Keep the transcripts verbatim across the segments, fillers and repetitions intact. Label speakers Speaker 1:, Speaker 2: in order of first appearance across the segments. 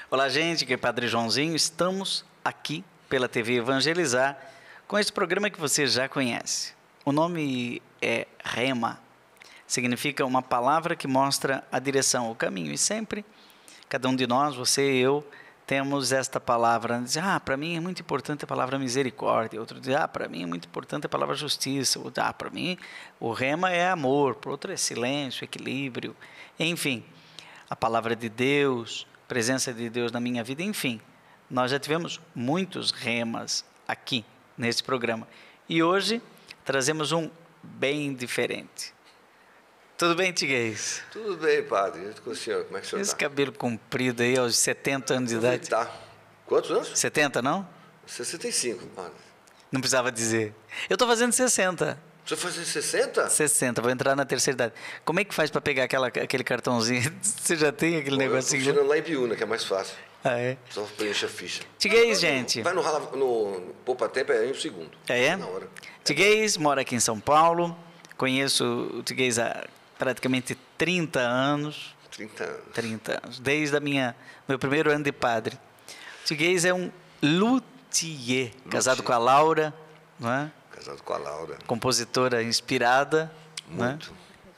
Speaker 1: Olá, gente, aqui é Padre Joãozinho. Estamos aqui pela T V Evangelizar com esse programa que você já conhece. O nome é Rema. Significa uma palavra que mostra a direção, o caminho. E sempre, cada um de nós, você e eu, temos esta palavra. Diz, ah, para mim é muito importante a palavra misericórdia. Outro diz, ah, para mim é muito importante a palavra justiça. Outro, ah, para mim o rema é amor. Para outro é silêncio, equilíbrio. Enfim, a palavra de Deus, presença de Deus na minha vida. Enfim, nós já tivemos muitos remas aqui nesse programa. E hoje trazemos um bem diferente. Tudo bem, Tiguez?
Speaker 2: Tudo bem, padre. E com o senhor, como é que o senhor
Speaker 1: Esse
Speaker 2: está?
Speaker 1: cabelo comprido aí, aos setenta anos de idade.
Speaker 2: Tá. Quantos anos?
Speaker 1: setenta, não?
Speaker 2: sessenta e cinco, padre.
Speaker 1: Não precisava dizer. Eu estou fazendo sessenta.
Speaker 2: Você vai fazer sessenta?
Speaker 1: sessenta, vou entrar na terceira idade. Como é que faz para pegar aquela, aquele cartãozinho? Você já tem aquele
Speaker 2: Bom,
Speaker 1: negocinho?
Speaker 2: eu tô tirando lá em Biúna, que é mais fácil.
Speaker 1: Ah, é?
Speaker 2: Só preenche a ficha.
Speaker 1: Tiguez, gente.
Speaker 2: Vai no, rala- no, no Poupa Tempo, é em um segundo.
Speaker 1: É, é?
Speaker 2: Na hora.
Speaker 1: Tiguez mora aqui em São Paulo. Conheço o Tiguez há praticamente trinta anos.
Speaker 2: trinta anos.
Speaker 1: trinta anos. Desde a minha, meu primeiro ano de padre. O Tiguez é um luthier, casado com a Laura, não é?
Speaker 2: Casado com a Laura.
Speaker 1: Compositora inspirada. Não é?
Speaker 2: Muito.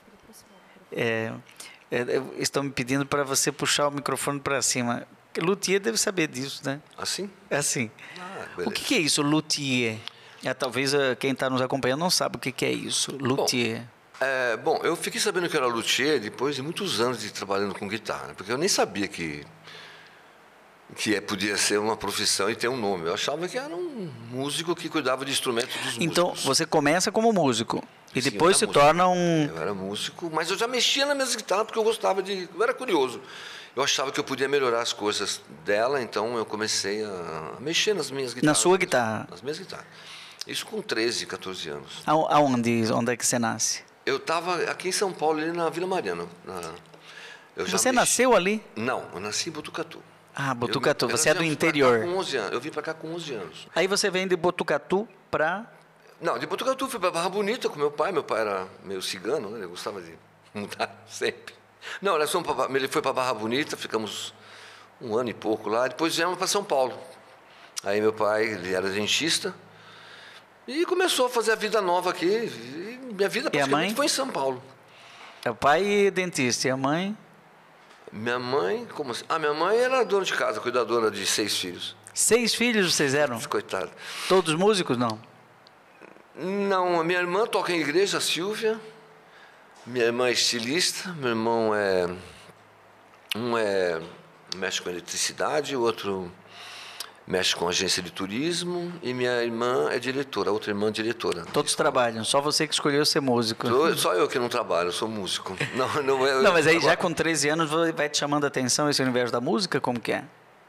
Speaker 1: É, é, estão me pedindo para você puxar o microfone para cima. Luthier deve saber disso, né?
Speaker 2: Assim?
Speaker 1: É assim.
Speaker 2: Ah,
Speaker 1: O
Speaker 2: beleza.
Speaker 1: que, que é isso, luthier? É, talvez eh, quem está nos acompanhando não sabe o que, que é isso, luthier.
Speaker 2: É, bom, eu fiquei sabendo que eu era luthier depois de muitos anos de trabalhando com guitarra, porque eu nem sabia que que é, podia ser uma profissão e ter um nome. Eu achava que era um músico que cuidava de instrumentos dos
Speaker 1: Então,
Speaker 2: músicos.
Speaker 1: você começa como músico e
Speaker 2: Sim,
Speaker 1: depois
Speaker 2: eu
Speaker 1: se
Speaker 2: era músico.
Speaker 1: torna um...
Speaker 2: Eu era músico, mas eu já mexia na minha guitarra porque eu gostava de... Eu era curioso. Eu achava que eu podia melhorar as coisas dela, então eu comecei a a mexer nas minhas guitarras.
Speaker 1: Na sua guitarra?
Speaker 2: Nas minhas guitarras. Isso com treze, quatorze anos.
Speaker 1: Aon- Aonde, onde é que você nasce?
Speaker 2: Eu estava aqui em São Paulo, ali na Vila Mariana. na- eu já
Speaker 1: Você
Speaker 2: mexi-
Speaker 1: nasceu ali?
Speaker 2: Não, eu nasci em Botucatu.
Speaker 1: Ah, Botucatu,
Speaker 2: Eu- eu
Speaker 1: você é
Speaker 2: nasci-
Speaker 1: do
Speaker 2: eu vim pra cá
Speaker 1: interior.
Speaker 2: com onze anos. Eu vim para cá com onze anos.
Speaker 1: Aí você vem de Botucatu para...
Speaker 2: Não, de Botucatu fui para Barra Bonita com meu pai. Meu pai era meio cigano, né? Ele gostava de mudar sempre. Não, nós fomos pra, ele foi para Barra Bonita, ficamos um ano e pouco lá. Depois viemos para São Paulo. Aí meu pai, ele era dentista e começou a fazer a vida nova aqui. E minha vida
Speaker 1: E a
Speaker 2: praticamente
Speaker 1: mãe?
Speaker 2: foi em São Paulo.
Speaker 1: É o pai é dentista e a mãe...
Speaker 2: Minha mãe, como assim? Ah, minha mãe era dona de casa, cuidadora de seis filhos.
Speaker 1: Seis filhos vocês eram?
Speaker 2: Coitada.
Speaker 1: Todos músicos, não?
Speaker 2: Não, a minha irmã toca em igreja, a Silvia. Minha irmã é estilista, meu irmão é... Um é mexe com eletricidade, o outro mexe com agência de turismo e minha irmã é diretora, a outra irmã é diretora.
Speaker 1: Todos trabalham, só você que escolheu ser músico.
Speaker 2: Sou- Só eu que não trabalho, eu sou músico. Não, não, é,
Speaker 1: Não, mas aí já
Speaker 2: agora-
Speaker 1: com treze anos vai vai te chamando a atenção esse universo da música, como que é?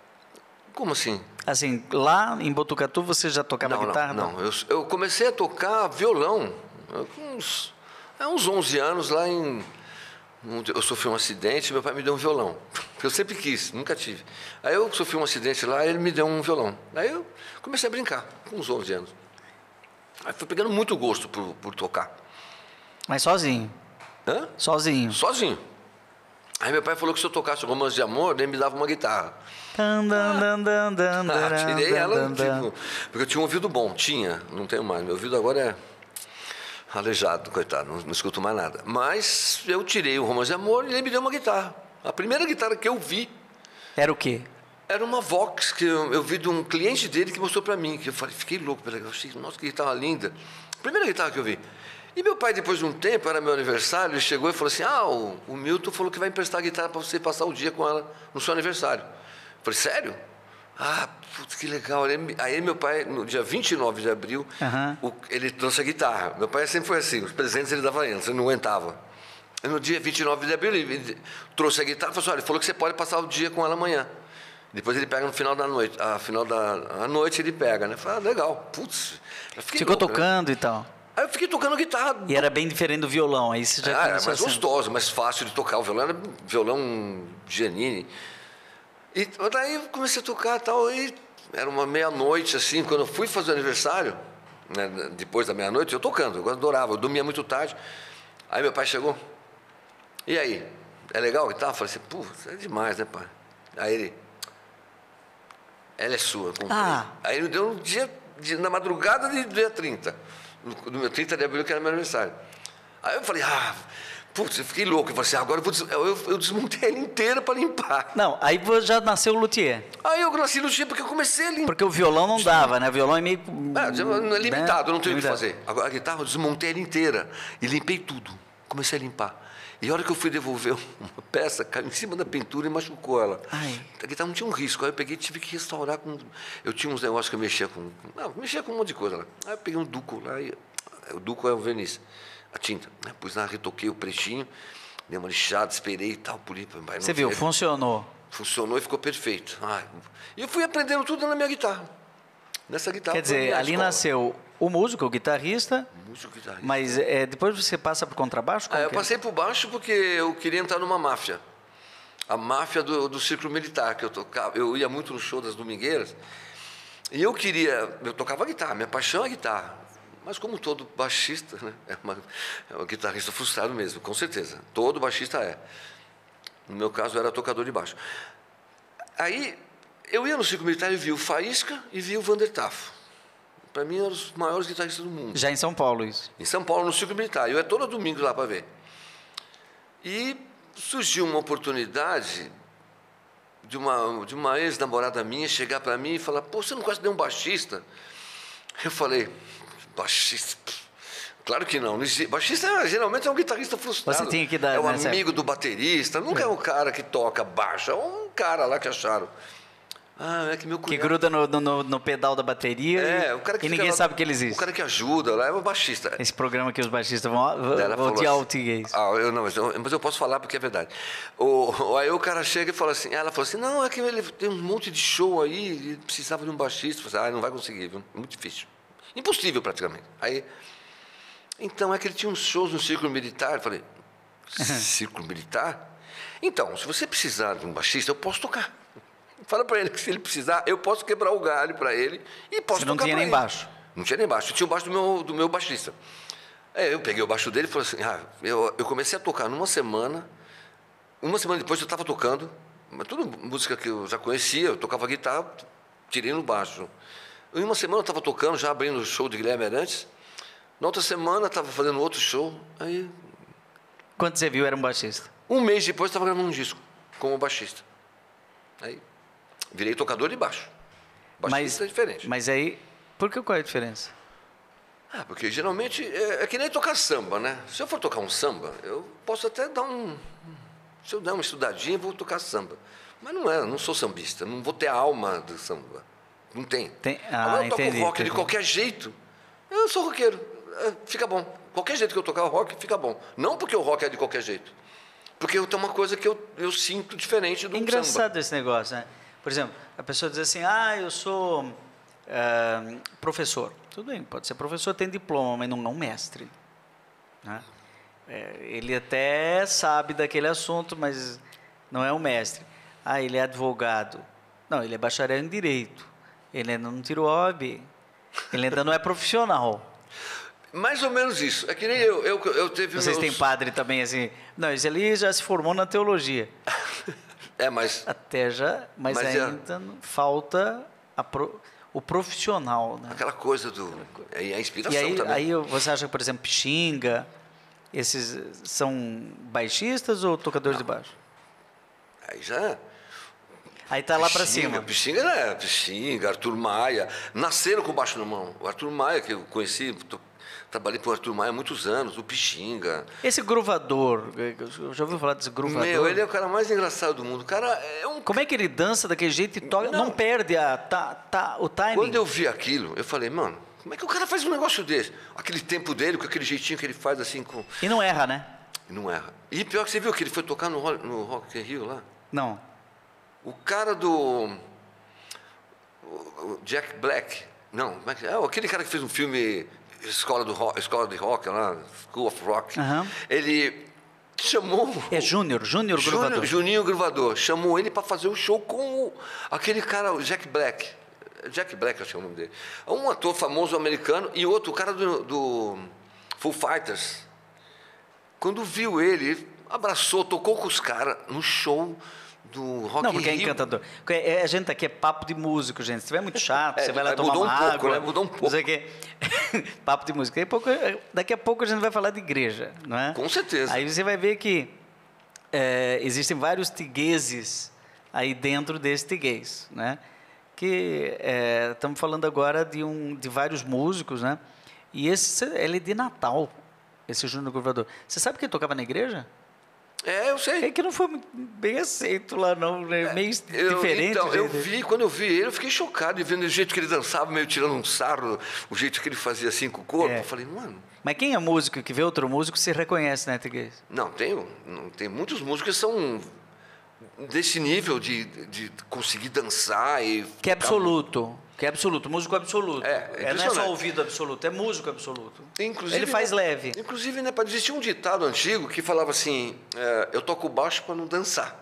Speaker 2: Como assim?
Speaker 1: Assim, lá em Botucatu você já tocava
Speaker 2: Não,
Speaker 1: guitarra?
Speaker 2: não, não. Eu, eu comecei a tocar violão eu, com uns, há uns onze anos lá em... Eu sofri um acidente e meu pai me deu um violão. Eu sempre quis, nunca tive. Aí eu sofri um acidente lá e ele me deu um violão. Aí eu comecei a brincar, com uns onze anos. Aí fui pegando muito gosto por, por tocar.
Speaker 1: Mas sozinho,
Speaker 2: Hã?
Speaker 1: sozinho.
Speaker 2: Sozinho. Aí meu pai falou que se eu tocasse romance de amor, ele me dava uma guitarra.
Speaker 1: Dan, dan, dan, dan, dan,
Speaker 2: Ah,
Speaker 1: dan,
Speaker 2: tirei
Speaker 1: dan,
Speaker 2: ela,
Speaker 1: dan, dan.
Speaker 2: tipo, porque eu tinha um ouvido bom, tinha, não tenho mais. Meu ouvido agora é aleijado, coitado, não, não escuto mais nada. Mas eu tirei o romance de amor e ele me deu uma guitarra. A primeira guitarra que eu vi
Speaker 1: Era o quê?
Speaker 2: era uma Vox, que eu, eu vi de um cliente dele que mostrou pra mim, que eu falei, fiquei louco, pela- eu achei, nossa, que guitarra linda. Primeira guitarra que eu vi. E meu pai, depois de um tempo, era meu aniversário, ele chegou e falou assim, ah, o, o Milton falou que vai emprestar a guitarra para você passar o dia com ela no seu aniversário. Eu falei, sério? Ah, putz, que legal. Aí, aí meu pai, no dia vinte e nove de abril,
Speaker 1: Aham.
Speaker 2: o- ele trouxe a guitarra. Meu pai sempre foi assim, os presentes ele dava antes, ele não aguentava. E no dia vinte e nove de abril, ele ele trouxe a guitarra e falou assim, olha, ele falou que você pode passar o dia com ela amanhã. Depois ele pega no final da noite. A final da a noite ele pega, né? Eu falei, ah, legal. Putz. eu fiquei
Speaker 1: Ficou
Speaker 2: louco, né?
Speaker 1: tocando e tal.
Speaker 2: Aí eu fiquei tocando guitarra.
Speaker 1: E era bem diferente do violão, aí você já
Speaker 2: Ah, era
Speaker 1: começou
Speaker 2: mais
Speaker 1: assim.
Speaker 2: gostoso, mais fácil de tocar. O violão era violão Giannini. E daí eu comecei a tocar e tal. E era uma meia-noite, assim, quando eu fui fazer o aniversário, né, depois da meia-noite, eu tocando, eu adorava, eu dormia muito tarde. Aí meu pai chegou. E aí? É legal a guitarra? Eu falei assim, pô, isso é demais, né, pai? Aí ele, ela é sua. Comprei.
Speaker 1: Ah.
Speaker 2: Aí ele me deu no dia, dia, na madrugada de dia trinta. No, no meu trinta de abril, que era meu aniversário. Aí eu falei, ah, putz, eu fiquei louco. Eu falei assim, agora eu, vou des... eu, eu, eu desmontei ela inteira para limpar.
Speaker 1: Não, aí já nasceu o luthier.
Speaker 2: Aí eu nasci luthier porque eu comecei a limpar.
Speaker 1: Porque o violão não dava, né? O violão é meio...
Speaker 2: É, não é limitado,
Speaker 1: né?
Speaker 2: eu não tenho o que
Speaker 1: Limitado.
Speaker 2: fazer. Agora a guitarra eu desmontei ela inteira e limpei tudo. Comecei a limpar. E a hora que eu fui devolver uma peça, caiu em cima da pintura e machucou ela.
Speaker 1: Ai.
Speaker 2: A guitarra não tinha um risco. Aí eu peguei e tive que restaurar com... Eu tinha uns negócios que eu mexia com... Não, mexia com um monte de coisa lá. Aí eu peguei um duco lá e... O duco é o verniz, a tinta. Né? Pus lá, retoquei o pretinho, dei uma lixada, esperei e tal, poli.
Speaker 1: Você viu, funcionou.
Speaker 2: Funcionou e ficou perfeito. Ai. E eu fui aprendendo tudo na minha guitarra. Nessa guitarra.
Speaker 1: Quer dizer, ali
Speaker 2: escola.
Speaker 1: nasceu o músico, o guitarrista,
Speaker 2: Músico, guitarrista.
Speaker 1: mas é, depois você passa para o contrabaixo?
Speaker 2: Ah,
Speaker 1: Como
Speaker 2: eu
Speaker 1: que é?
Speaker 2: passei por baixo porque eu queria entrar numa máfia. A máfia do, do círculo militar, que eu tocava. Eu ia muito no show das domingueiras. E eu queria... Eu tocava guitarra, minha paixão é guitarra. Mas como todo baixista, né? é, uma, é um guitarrista frustrado mesmo, com certeza. Todo baixista é. No meu caso, eu era tocador de baixo. Aí, eu ia no círculo militar e vi o Faísca e vi o Vander Tafo. Para mim, eram os maiores guitarristas do mundo.
Speaker 1: Já em São Paulo, isso.
Speaker 2: Em São Paulo, no círculo militar. Eu ia todo domingo lá para ver. E surgiu uma oportunidade de uma, de uma ex-namorada minha chegar para mim e falar, pô, você não conhece nenhum baixista? Eu falei, baixista? Claro que não. Baixista geralmente é um guitarrista frustrado.
Speaker 1: Você tinha que dar,
Speaker 2: é um
Speaker 1: né,
Speaker 2: amigo do baterista, nunca é um cara que toca baixo, é um cara lá que acharam. Ah, é que meu
Speaker 1: Que
Speaker 2: cunhado...
Speaker 1: gruda no, no, no pedal da bateria
Speaker 2: É,
Speaker 1: e,
Speaker 2: o cara que
Speaker 1: e
Speaker 2: fica
Speaker 1: ninguém
Speaker 2: lá-
Speaker 1: sabe que ele existe.
Speaker 2: O cara que ajuda lá é o baixista.
Speaker 1: Esse programa que os baixistas vão, vão,
Speaker 2: Ela
Speaker 1: vão
Speaker 2: falou
Speaker 1: de
Speaker 2: assim-
Speaker 1: altiguês.
Speaker 2: Ah, eu não, mas eu, mas eu posso falar porque é verdade. O, aí o cara chega e fala assim, ela falou assim, não, é que ele tem um monte de show aí, ele precisava de um baixista. Eu falei, ah, não vai conseguir, viu? Muito difícil. Impossível praticamente. Aí, então é que ele tinha uns shows no Círculo Militar. Eu falei, Círculo Militar? Então, se você precisar de um baixista, eu posso tocar. Fala para ele que se ele precisar, eu posso quebrar o galho para ele e posso
Speaker 1: Você não
Speaker 2: tocar
Speaker 1: tinha
Speaker 2: pra
Speaker 1: nem
Speaker 2: ele.
Speaker 1: baixo.
Speaker 2: Não tinha nem baixo. Eu tinha o baixo do meu, do meu baixista. É, eu peguei o baixo dele e falei assim, ah, eu, eu comecei a tocar numa semana. Uma semana depois eu estava tocando, mas tudo música que eu já conhecia, eu tocava guitarra, tirei no baixo. Em uma semana eu estava tocando, já abrindo o show de Guilherme Arantes. Na outra semana eu estava fazendo outro show. Aí,
Speaker 1: Quando você viu, era um baixista.
Speaker 2: um mês depois eu estava gravando um disco como baixista. Aí, virei tocador de baixo. Baixista
Speaker 1: Mas,
Speaker 2: é diferente.
Speaker 1: mas aí, por que qual é a diferença?
Speaker 2: Ah, porque geralmente é, é que nem tocar samba, né? Se eu for tocar um samba, eu posso até dar um... Se eu der uma estudadinha, eu vou tocar samba. Mas não é, eu não sou sambista, não vou ter a alma do samba. Não tem.
Speaker 1: Tem- ah,
Speaker 2: Agora eu toco
Speaker 1: entendi,
Speaker 2: rock de
Speaker 1: entendi.
Speaker 2: qualquer jeito. Eu sou roqueiro, é, fica bom. Qualquer jeito que eu tocar o rock, fica bom. Não porque o rock é de qualquer jeito. Porque eu tenho uma coisa que eu, eu sinto diferente do
Speaker 1: É
Speaker 2: samba.
Speaker 1: engraçado esse negócio, né? Por exemplo, a pessoa diz assim, ah, eu sou ah, professor. Tudo bem, pode ser professor, tem diploma, mas não é um mestre. Né? É, ele até sabe daquele assunto, mas não é um mestre. Ah, ele é advogado. Não, ele é bacharel em Direito. Ele ainda não tirou O A B. Ele ainda não é profissional.
Speaker 2: Mais ou menos isso. É que nem eu. Eu, eu teve
Speaker 1: Vocês
Speaker 2: meus...
Speaker 1: têm padre também assim? Não, esse ali já se formou na teologia.
Speaker 2: É, mas...
Speaker 1: Até já, mas,
Speaker 2: Mas é-
Speaker 1: ainda falta a pro- o profissional, né?
Speaker 2: Aquela coisa do... É a inspiração
Speaker 1: E aí,
Speaker 2: também.
Speaker 1: aí você acha que, por exemplo, Pixinga, esses são baixistas ou tocadores de baixo?
Speaker 2: Aí já...
Speaker 1: Aí tá lá para
Speaker 2: Pixinga,
Speaker 1: cima.
Speaker 2: Pixinga, né? Pixinga, Arthur Maia. Nasceram com baixo na mão. O Arthur Maia, que eu conheci, tô- trabalhei com o Arthur Maia há muitos anos, o Pixinga.
Speaker 1: Esse gruvador, eu já ouviu falar desse gruvador?
Speaker 2: Meu, ele é o cara mais engraçado do mundo. O cara é um...
Speaker 1: Como é que ele dança daquele jeito e toca? Não,
Speaker 2: Não.
Speaker 1: perde a, tá, tá, o timing.
Speaker 2: Quando eu vi aquilo, eu falei, mano, como é que o cara faz um negócio desse? Aquele tempo dele, com aquele jeitinho que ele faz assim com...
Speaker 1: E não erra, né?
Speaker 2: Não erra. E pior que você viu que ele foi tocar no, Ro- no Rock in Rio lá?
Speaker 1: Não.
Speaker 2: O cara do... o Jack Black. Não, como é que é? Aquele cara que fez um filme Escola, do rock, Escola de Rock, lá, School of Rock.
Speaker 1: Aham.
Speaker 2: Ele chamou...
Speaker 1: É Júnior, Júnior
Speaker 2: Júnior-
Speaker 1: Gruvador.
Speaker 2: Juninho Gruvador. Chamou ele para fazer o show com o- aquele cara, o Jack Black. Jack Black, acho que é o nome dele. Um ator famoso americano e outro, o cara do, do Foo Fighters. Quando viu ele, abraçou, tocou com os caras no show do Rock
Speaker 1: Não,
Speaker 2: in
Speaker 1: porque é
Speaker 2: Rio.
Speaker 1: encantador. Porque é- a gente aqui é papo de músico, gente. Se estiver muito chato,
Speaker 2: É,
Speaker 1: você vai lá
Speaker 2: é,
Speaker 1: tomar
Speaker 2: mudou
Speaker 1: uma
Speaker 2: um pouco,
Speaker 1: água.
Speaker 2: né? Mudou um pouco.
Speaker 1: Não sei o quê. Papo de música. Daqui a, pouco, daqui a pouco a gente vai falar de igreja, não é?
Speaker 2: Com certeza.
Speaker 1: Aí você vai ver que é, existem vários tigueses aí dentro desse tiguês, né? Que é, estamos falando agora de, um, de vários músicos, né? E esse, ele é de Natal, esse Júnior Gruvador. Você sabe que ele tocava na igreja?
Speaker 2: É, eu sei.
Speaker 1: É que não foi muito bem aceito lá, não. Né? Meio
Speaker 2: Eu,
Speaker 1: diferente.
Speaker 2: então,
Speaker 1: o
Speaker 2: eu
Speaker 1: jeito dele.
Speaker 2: vi, quando eu vi ele, eu fiquei chocado, e vendo o jeito que ele dançava, meio tirando um sarro, o jeito que ele fazia assim com o corpo.
Speaker 1: É.
Speaker 2: Eu falei, mano...
Speaker 1: Mas quem é músico que vê outro músico se reconhece, né, Tiguês?
Speaker 2: Não, tem, não, tem muitos músicos que são desse nível de, de conseguir dançar e...
Speaker 1: Que é absoluto. Que é absoluto. Músico absoluto.
Speaker 2: É, é
Speaker 1: não é só
Speaker 2: impressionante.
Speaker 1: ouvido absoluto, é músico absoluto.
Speaker 2: Inclusive,
Speaker 1: Ele faz
Speaker 2: né,
Speaker 1: leve.
Speaker 2: Inclusive, né, existia um ditado antigo que falava assim, é, eu toco baixo para não dançar.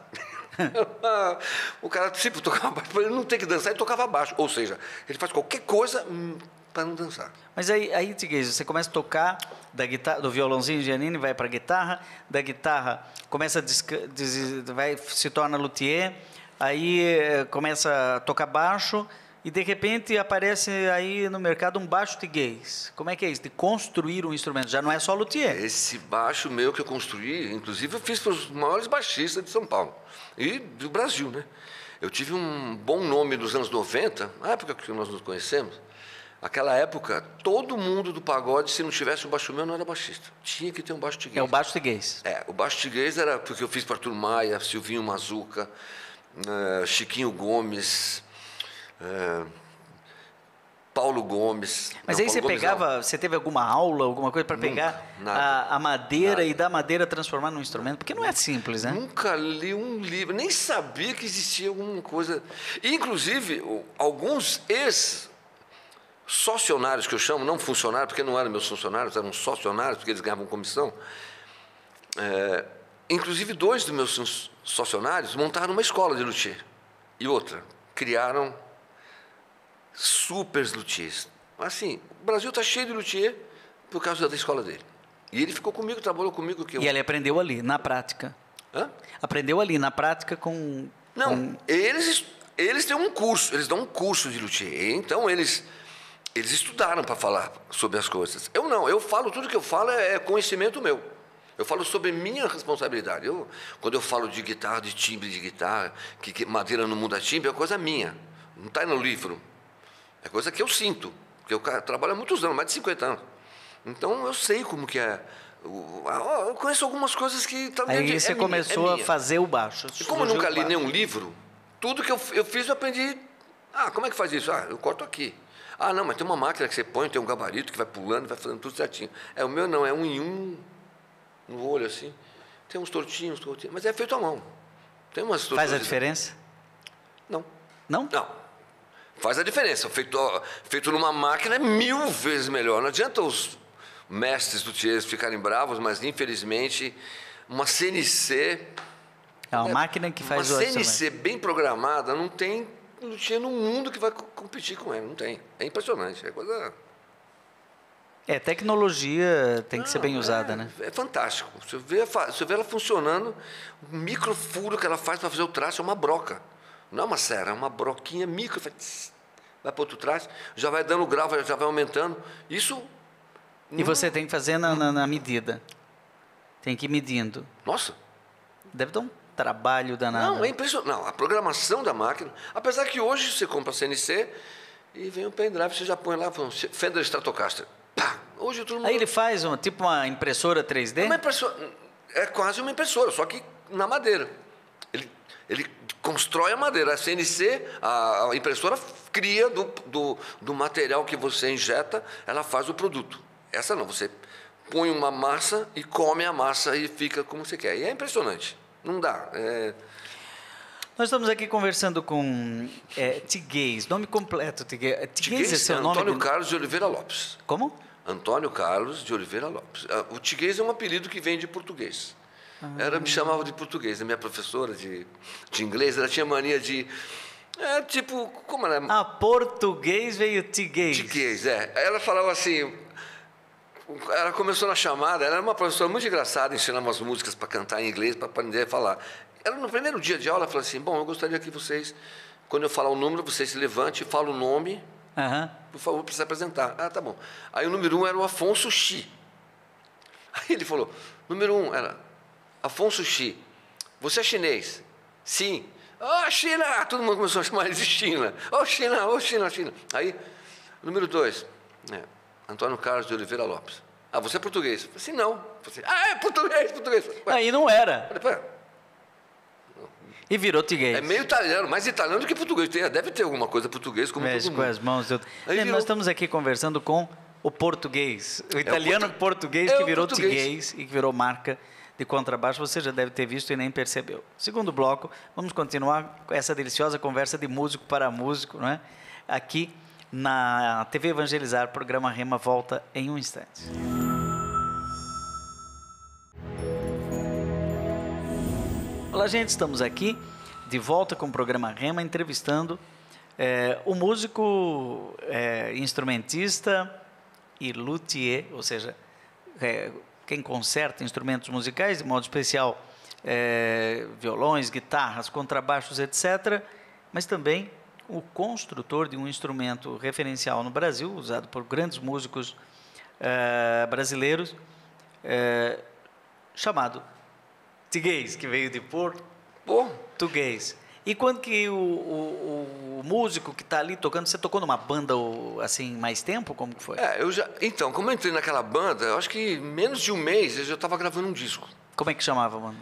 Speaker 2: O cara, tipo, tocava baixo, para ele não ter que dançar, ele tocava baixo. Ou seja, ele faz qualquer coisa para não dançar.
Speaker 1: Mas aí, aí Tiguês, você começa a tocar da guitarra, do violãozinho Giannini, vai para a guitarra, da guitarra começa a desca, des, vai, se torna luthier, aí eh, começa a tocar baixo e de repente aparece aí no mercado um baixo Tiguês. Como é que é isso? De construir um instrumento, já não é só luthier.
Speaker 2: Esse baixo meu que eu construí, inclusive eu fiz para os maiores baixistas de São Paulo e do Brasil, né? Eu tive um bom nome nos anos noventa, na época que nós nos conhecemos. Aquela época, todo mundo do pagode, se não tivesse um baixo meu, não era baixista. Tinha que ter um baixo Tiguês.
Speaker 1: É o baixo Tiguês.
Speaker 2: É, o baixo Tiguês era porque eu fiz para Arthur Maia, Silvinho Mazuca, uh, Chiquinho Gomes, uh, Paulo Gomes.
Speaker 1: Mas
Speaker 2: não,
Speaker 1: aí você
Speaker 2: Paulo Gomes
Speaker 1: pegava,
Speaker 2: não.
Speaker 1: você teve alguma aula, alguma coisa para
Speaker 2: Nunca,
Speaker 1: pegar
Speaker 2: nada,
Speaker 1: a, a madeira
Speaker 2: nada.
Speaker 1: e da madeira transformar num instrumento? Porque não é simples, né?
Speaker 2: Nunca li um livro, nem sabia que existia alguma coisa. E, inclusive, o- alguns ex socionários, que eu chamo, não funcionários, porque não eram meus funcionários, eram socionários, porque eles ganhavam comissão. É, inclusive, dois dos meus socionários montaram uma escola de luthier. E outra, criaram super luthiers. Assim, o Brasil está cheio de luthier por causa da escola dele. E ele ficou comigo, trabalhou comigo. Que eu...
Speaker 1: E ele aprendeu ali, na prática.
Speaker 2: Hã?
Speaker 1: Aprendeu ali, na prática, com...
Speaker 2: Não,
Speaker 1: com...
Speaker 2: eles, eles têm um curso, eles dão um curso de luthier. Então, eles... Eles estudaram para falar sobre as coisas. Eu não, eu falo, tudo que eu falo é, é conhecimento meu. Eu falo sobre minha responsabilidade. Eu, quando eu falo de guitarra, de timbre de guitarra, que, que madeira não muda timbre, é coisa minha. Não está no livro. É coisa que eu sinto. Porque eu ca- trabalho há muitos anos, mais de cinquenta anos. Então, eu sei como que é. Eu, eu conheço algumas coisas que também
Speaker 1: Aí
Speaker 2: é
Speaker 1: você
Speaker 2: minha,
Speaker 1: começou
Speaker 2: é
Speaker 1: a
Speaker 2: minha.
Speaker 1: fazer o baixo.
Speaker 2: E como eu
Speaker 1: surgiu
Speaker 2: nunca
Speaker 1: o
Speaker 2: li
Speaker 1: baixo.
Speaker 2: nenhum livro, tudo que eu, eu fiz eu aprendi. Ah, como é que faz isso? Ah, eu corto aqui. Ah, não, mas tem uma máquina que você põe, tem um gabarito que vai pulando, vai fazendo tudo certinho. É, o meu não, é um em um, no olho assim. Tem uns tortinhos, tortinhos, mas é feito à mão. Tem umas
Speaker 1: Faz a
Speaker 2: torturas-
Speaker 1: diferença?
Speaker 2: Não,
Speaker 1: Não?
Speaker 2: não. Faz a diferença. Feito, feito numa máquina é mil vezes melhor. Não adianta os mestres luthiers ficarem bravos, mas infelizmente uma C N C...
Speaker 1: É uma máquina que faz
Speaker 2: uma
Speaker 1: o
Speaker 2: C N
Speaker 1: orçamento.
Speaker 2: C bem programada não tem luthier no mundo que vai co- competir com ela, não tem. É impressionante, é coisa...
Speaker 1: É, tecnologia tem que ser
Speaker 2: Não,
Speaker 1: bem
Speaker 2: é-
Speaker 1: usada, né?
Speaker 2: É fantástico. Você vê, a fa- você vê ela funcionando, o microfuro que ela faz para fazer o traço é uma broca. Não é uma serra, é uma broquinha micro, vai, tss, vai para outro traço, já vai dando grau, vai- já vai aumentando. Isso...
Speaker 1: E você tem que fazer na, na, na medida. Tem que ir medindo.
Speaker 2: Nossa,
Speaker 1: Deve dar um trabalho danado.
Speaker 2: não, é impressionante. Não, a programação da máquina, apesar que hoje você compra a C N C e vem um pendrive, você já põe lá, um Fender Stratocaster. Pá! Hoje todo mundo...
Speaker 1: Aí ele faz uma, tipo uma impressora três D?
Speaker 2: É, uma impressora, é quase uma impressora, só que na madeira. Ele, ele constrói a madeira. A C N C, a, a impressora cria do, do, do material que você injeta, ela faz o produto. Essa não, você põe uma massa e come a massa e fica como você quer. E é impressionante. Não dá. É...
Speaker 1: Nós estamos aqui conversando com é, Tiguês, nome completo. Tiguês, Tiguês é seu
Speaker 2: é
Speaker 1: nome?
Speaker 2: Antônio Carlos de Oliveira Lopes.
Speaker 1: Como?
Speaker 2: Antônio Carlos de Oliveira Lopes. Ah, o Tiguês é um apelido que vem de português. Ela me chamava de português. A minha professora de, de inglês, ela tinha mania de... É tipo, como ela é?
Speaker 1: Ah, português veio Tiguês.
Speaker 2: Tiguês, é. Ela falava assim... Ela começou na chamada, ela era uma professora muito engraçada, ensinava umas músicas para cantar em inglês, para aprender a falar. Era no primeiro dia de aula, ela falou assim, bom, eu gostaria que vocês, quando eu falar o número, vocês se levantem e falem o nome,
Speaker 1: Uhum.
Speaker 2: por favor, para se apresentar. Ah, tá bom. Aí o número um era o Afonso Xi. Aí ele falou, número um era Afonso Xi. Você é chinês? Sim. Ah, China! Todo mundo começou a chamar ele de China. Oh, China, oh, China, China. Aí, número dois, é, Antônio Carlos de Oliveira Lopes. Ah, você é português? Eu falei assim, não. Eu falei assim, ah, é português, português. Ué.
Speaker 1: Aí não era.
Speaker 2: Eu falei,
Speaker 1: E virou português.
Speaker 2: é meio italiano, mais italiano do que português. Tem, deve ter alguma coisa português, como
Speaker 1: Mexe
Speaker 2: todo
Speaker 1: com
Speaker 2: mundo.
Speaker 1: as mãos. Eu...
Speaker 2: Aí
Speaker 1: Nós
Speaker 2: virou-
Speaker 1: estamos aqui conversando com o português. O italiano
Speaker 2: portu-
Speaker 1: português
Speaker 2: é
Speaker 1: que
Speaker 2: o
Speaker 1: virou
Speaker 2: português.
Speaker 1: tiguês e que virou marca de contrabaixo. Você já deve ter visto e nem percebeu. Segundo bloco, vamos continuar com essa deliciosa conversa de músico para músico, não é? Aqui na T V Evangelizar, programa Rema volta em um instante. Olá, gente, estamos aqui de volta com o programa Rema, entrevistando é, o músico, é, instrumentista e luthier, ou seja, é, quem conserta instrumentos musicais, de modo especial é, violões, guitarras, contrabaixos, etcétera, mas também o construtor de um instrumento referencial no Brasil, usado por grandes músicos é, brasileiros, é, chamado tiguês, que veio de português. E quando que o, o, o músico que está ali tocando, você tocou numa banda assim mais tempo? Como que foi?
Speaker 2: É, eu já, então, como eu entrei naquela banda, eu acho que em menos de um mês eu já estava gravando um disco.
Speaker 1: Como é que chamava, mano?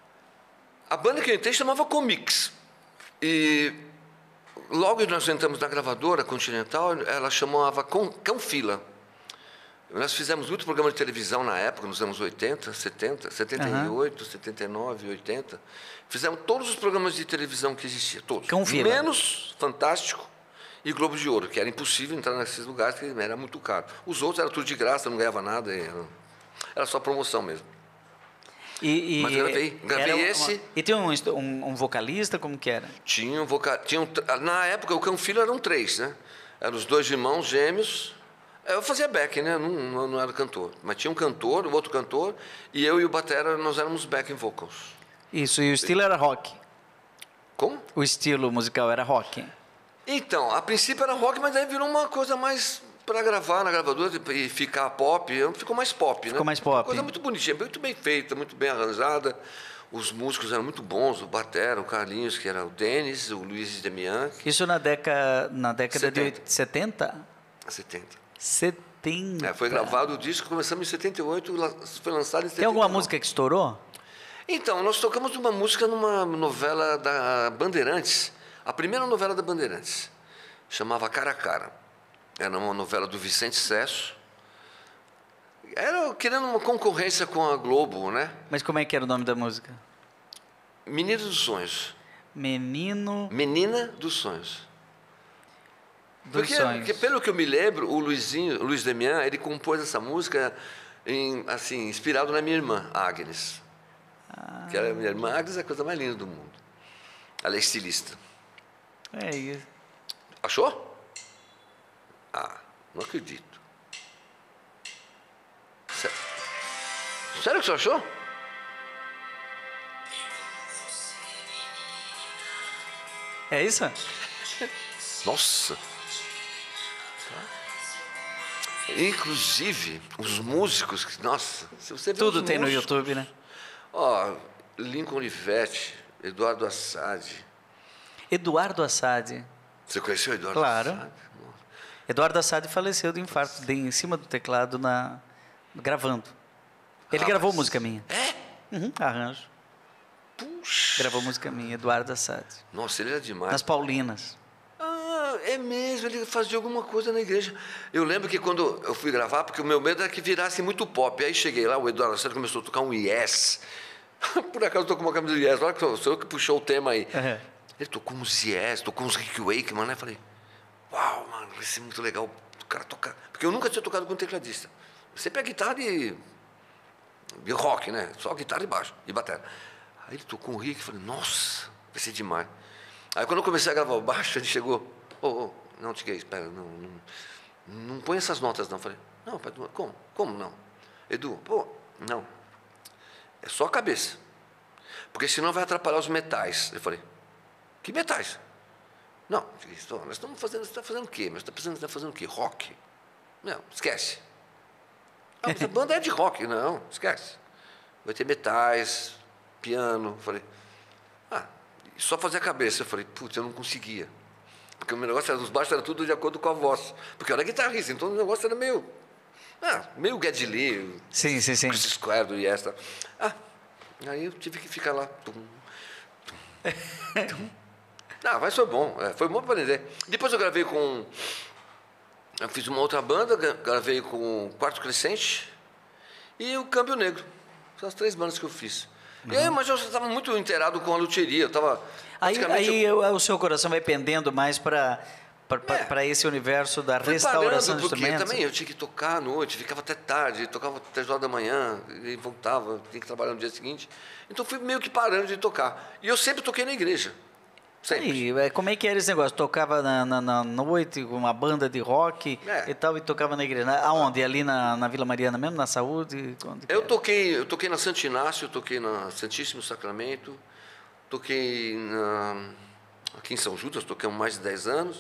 Speaker 2: A banda que eu entrei chamava Comix. E logo que nós entramos na gravadora Continental, ela chamava Com- Canfila. Nós fizemos muito programa de televisão na época, nos anos oitenta, setenta, setenta e oito, uhum. setenta e nove, oitenta. Fizemos todos os programas de televisão que existiam, todos.
Speaker 1: Canfila.
Speaker 2: Menos Fantástico e Globo de Ouro, que era impossível entrar nesses lugares, porque era muito caro. Os outros era tudo de graça, não ganhava nada, era, era só promoção mesmo.
Speaker 1: E, e
Speaker 2: Mas eu gravei, gravei
Speaker 1: uma,
Speaker 2: esse.
Speaker 1: E tinha um, um, um vocalista, como que era?
Speaker 2: Tinha um vocal, tinha um, na época o Canfila eram três, né? Eram os dois irmãos gêmeos. Eu fazia back, né? Não, não, não era cantor. Mas tinha um cantor, o outro cantor, e eu e o batera, nós éramos backing vocals.
Speaker 1: Isso, e o estilo era rock?
Speaker 2: Como?
Speaker 1: O estilo musical era rock?
Speaker 2: Então, a princípio era rock, mas aí virou uma coisa mais para gravar na gravadora e ficar pop. Ficou mais pop,
Speaker 1: Ficou
Speaker 2: né?
Speaker 1: mais pop.
Speaker 2: Uma coisa muito bonitinha, muito bem feita, muito bem arranjada. Os músicos eram muito bons, o batera, o Carlinhos, que era o Denis, o Luiz Demian.
Speaker 1: Isso na década, na década de setenta?
Speaker 2: setenta.
Speaker 1: setenta.
Speaker 2: É, foi gravado o disco, começamos em setenta e oito, foi lançado em setenta e nove.
Speaker 1: Tem alguma música que estourou?
Speaker 2: Então, nós tocamos uma música numa novela da Bandeirantes, a primeira novela da Bandeirantes, chamava Cara a Cara. Era uma novela do Vicente Sesso. Era querendo uma concorrência com a Globo, né?
Speaker 1: Mas como é que era o nome da música?
Speaker 2: Menina dos Sonhos.
Speaker 1: Menino
Speaker 2: Menina dos Sonhos.
Speaker 1: dos
Speaker 2: Porque,
Speaker 1: Sonhos.
Speaker 2: porque, pelo que eu me lembro, o Luizinho, o Luiz Demian, ele compôs essa música em, assim, inspirado na minha irmã, Agnes. Ah. Que era a minha irmã Agnes, é a coisa mais linda do mundo. Ela é estilista.
Speaker 1: É isso.
Speaker 2: Achou? Ah, não acredito. Sério, Sério que você achou?
Speaker 1: É isso?
Speaker 2: Nossa! Inclusive, os músicos, que- nossa, se você vê
Speaker 1: Tudo
Speaker 2: os
Speaker 1: tem no
Speaker 2: músicos-
Speaker 1: YouTube, né?
Speaker 2: Ó, Lincoln Olivetti, Eduardo Assad.
Speaker 1: Eduardo Assad.
Speaker 2: Você conheceu o Eduardo
Speaker 1: Claro.
Speaker 2: Assad?
Speaker 1: Eduardo Assad faleceu de infarto, de, em cima do teclado, na, gravando. Ele
Speaker 2: Rapaz.
Speaker 1: gravou música minha.
Speaker 2: É?
Speaker 1: Uhum, arranjo.
Speaker 2: Puxa!
Speaker 1: Gravou música minha, Eduardo Assad.
Speaker 2: Nossa, ele era demais.
Speaker 1: Nas Paulinas.
Speaker 2: Ah, é mesmo, ele fazia alguma coisa na igreja. Eu lembro que quando eu fui gravar, porque o meu medo era que virasse muito pop. Aí cheguei lá, o Eduardo Assad começou a tocar um Yes. Por acaso eu tô com uma camisa de Yes, olha que sou eu que puxou o tema aí.
Speaker 1: Uhum.
Speaker 2: Ele tocou uns Yes, tocou uns Rick Wakeman, né? Falei, uau, mano, vai ser muito legal o cara tocar. Porque eu nunca tinha tocado com tecladista. Sempre a guitarra e, e rock, né? Só guitarra e baixo, e bateria. Aí ele tocou um Rick e falei, nossa, vai ser demais. Aí quando eu comecei a gravar o baixo, ele chegou, ô, oh, oh, não, Tiguei, espera, não, não, não põe essas notas não. Eu falei, não, pai, como? Como não? Edu, pô, não. É só a cabeça. porque senão vai atrapalhar os metais. Eu falei, que metais? Não, nós estamos fazendo, você está fazendo o quê? Mas está fazendo, tá fazendo o quê? Rock? Não, esquece. Ah, mas a banda é de rock. Não, esquece. Vai ter metais, piano. Eu falei, ah, só fazer a cabeça. Eu falei, putz, eu não conseguia. Porque o meu negócio, era, os baixos eram tudo de acordo com a voz. Porque eu era guitarrista, então o negócio era meio... Ah, meio Geddy Lee.
Speaker 1: Sim, sim, sim.
Speaker 2: Chris Square, do Yes. Ah, aí eu tive que ficar lá. Tum, tum, tum. Ah, mas foi bom. É, foi bom para aprender. Depois eu gravei com... Eu fiz uma outra banda, gravei com o Quarto Crescente e o Câmbio Negro. São as três bandas que eu fiz. Uhum. E aí, mas eu estava muito inteirado com a luthieria. Eu tava,
Speaker 1: aí aí
Speaker 2: eu...
Speaker 1: o seu coração vai pendendo mais para para é. esse universo da
Speaker 2: Fui
Speaker 1: restauração
Speaker 2: parando,
Speaker 1: de
Speaker 2: porque
Speaker 1: instrumentos.
Speaker 2: também eu tinha que tocar à noite, ficava até tarde, tocava até as horas da manhã, e voltava, tinha que trabalhar no dia seguinte. Então fui meio que parando de tocar. E eu sempre toquei na igreja. Sempre.
Speaker 1: E como é que era esse negócio? Tocava na, na, na noite com uma banda de rock é. e tal, e tocava na igreja. Aonde? Ali na, na Vila Mariana mesmo, na Saúde? Onde
Speaker 2: eu toquei, eu toquei na Santo Inácio, toquei na Santíssimo Sacramento, toquei na, aqui em São Judas, toquei há mais de dez anos,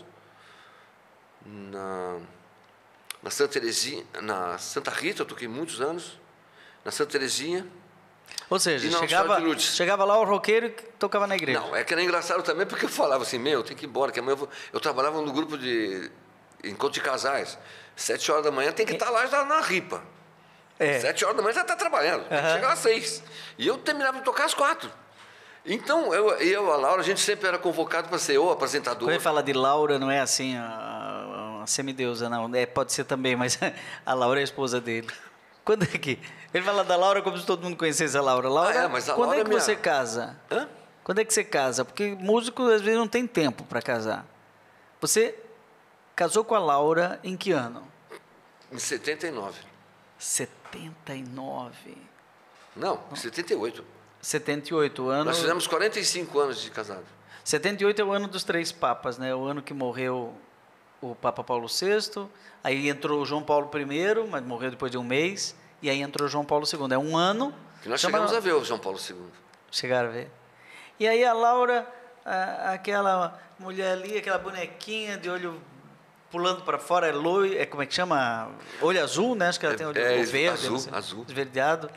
Speaker 2: na, na Santa Terezinha, na Santa Rita, eu toquei muitos anos, na Santa Terezinha.
Speaker 1: Ou seja, chegava, chegava lá o roqueiro que tocava na igreja.
Speaker 2: Não, é que era engraçado também porque eu falava assim, meu, eu tenho que ir embora, que amanhã eu, vou... eu trabalhava no grupo de encontro de casais. Sete horas da manhã tem que estar lá já na ripa. É. Sete horas da manhã já está trabalhando, uhum. Tem que chegar às seis. E eu terminava de tocar às quatro. Então, eu e eu, a Laura, a gente sempre era convocado para ser o apresentador.
Speaker 1: Quando ele fala de Laura, não é assim, a, a semideusa, não. É, pode ser também, mas a Laura é a esposa dele. Quando é que... Ele fala da Laura como se todo mundo conhecesse a Laura. Laura, ah, é, mas a quando Laura é que minha... você casa?
Speaker 2: Hã?
Speaker 1: Quando é que você casa? Porque músico, às vezes, não tem tempo para casar. Você casou com a Laura em que ano?
Speaker 2: Em setenta e nove.
Speaker 1: setenta e nove?
Speaker 2: Não, em setenta e oito.
Speaker 1: setenta e oito anos...
Speaker 2: Nós fizemos quarenta e cinco anos de casado.
Speaker 1: setenta e oito é o ano dos três papas, né? O ano que morreu o Papa Paulo sexto, aí entrou o João Paulo primeiro, mas morreu depois de um mês, e aí entrou o João Paulo segundo. É um ano...
Speaker 2: Que nós chegamos a ver o João Paulo segundo.
Speaker 1: Chegaram a ver. E aí a Laura, a, aquela mulher ali, aquela bonequinha de olho pulando para fora, é loiro, é como é que chama? Olho azul, né? Acho que ela
Speaker 2: é,
Speaker 1: tem olho
Speaker 2: é,
Speaker 1: verde.
Speaker 2: Azul,
Speaker 1: assim,
Speaker 2: azul.
Speaker 1: Esverdeado.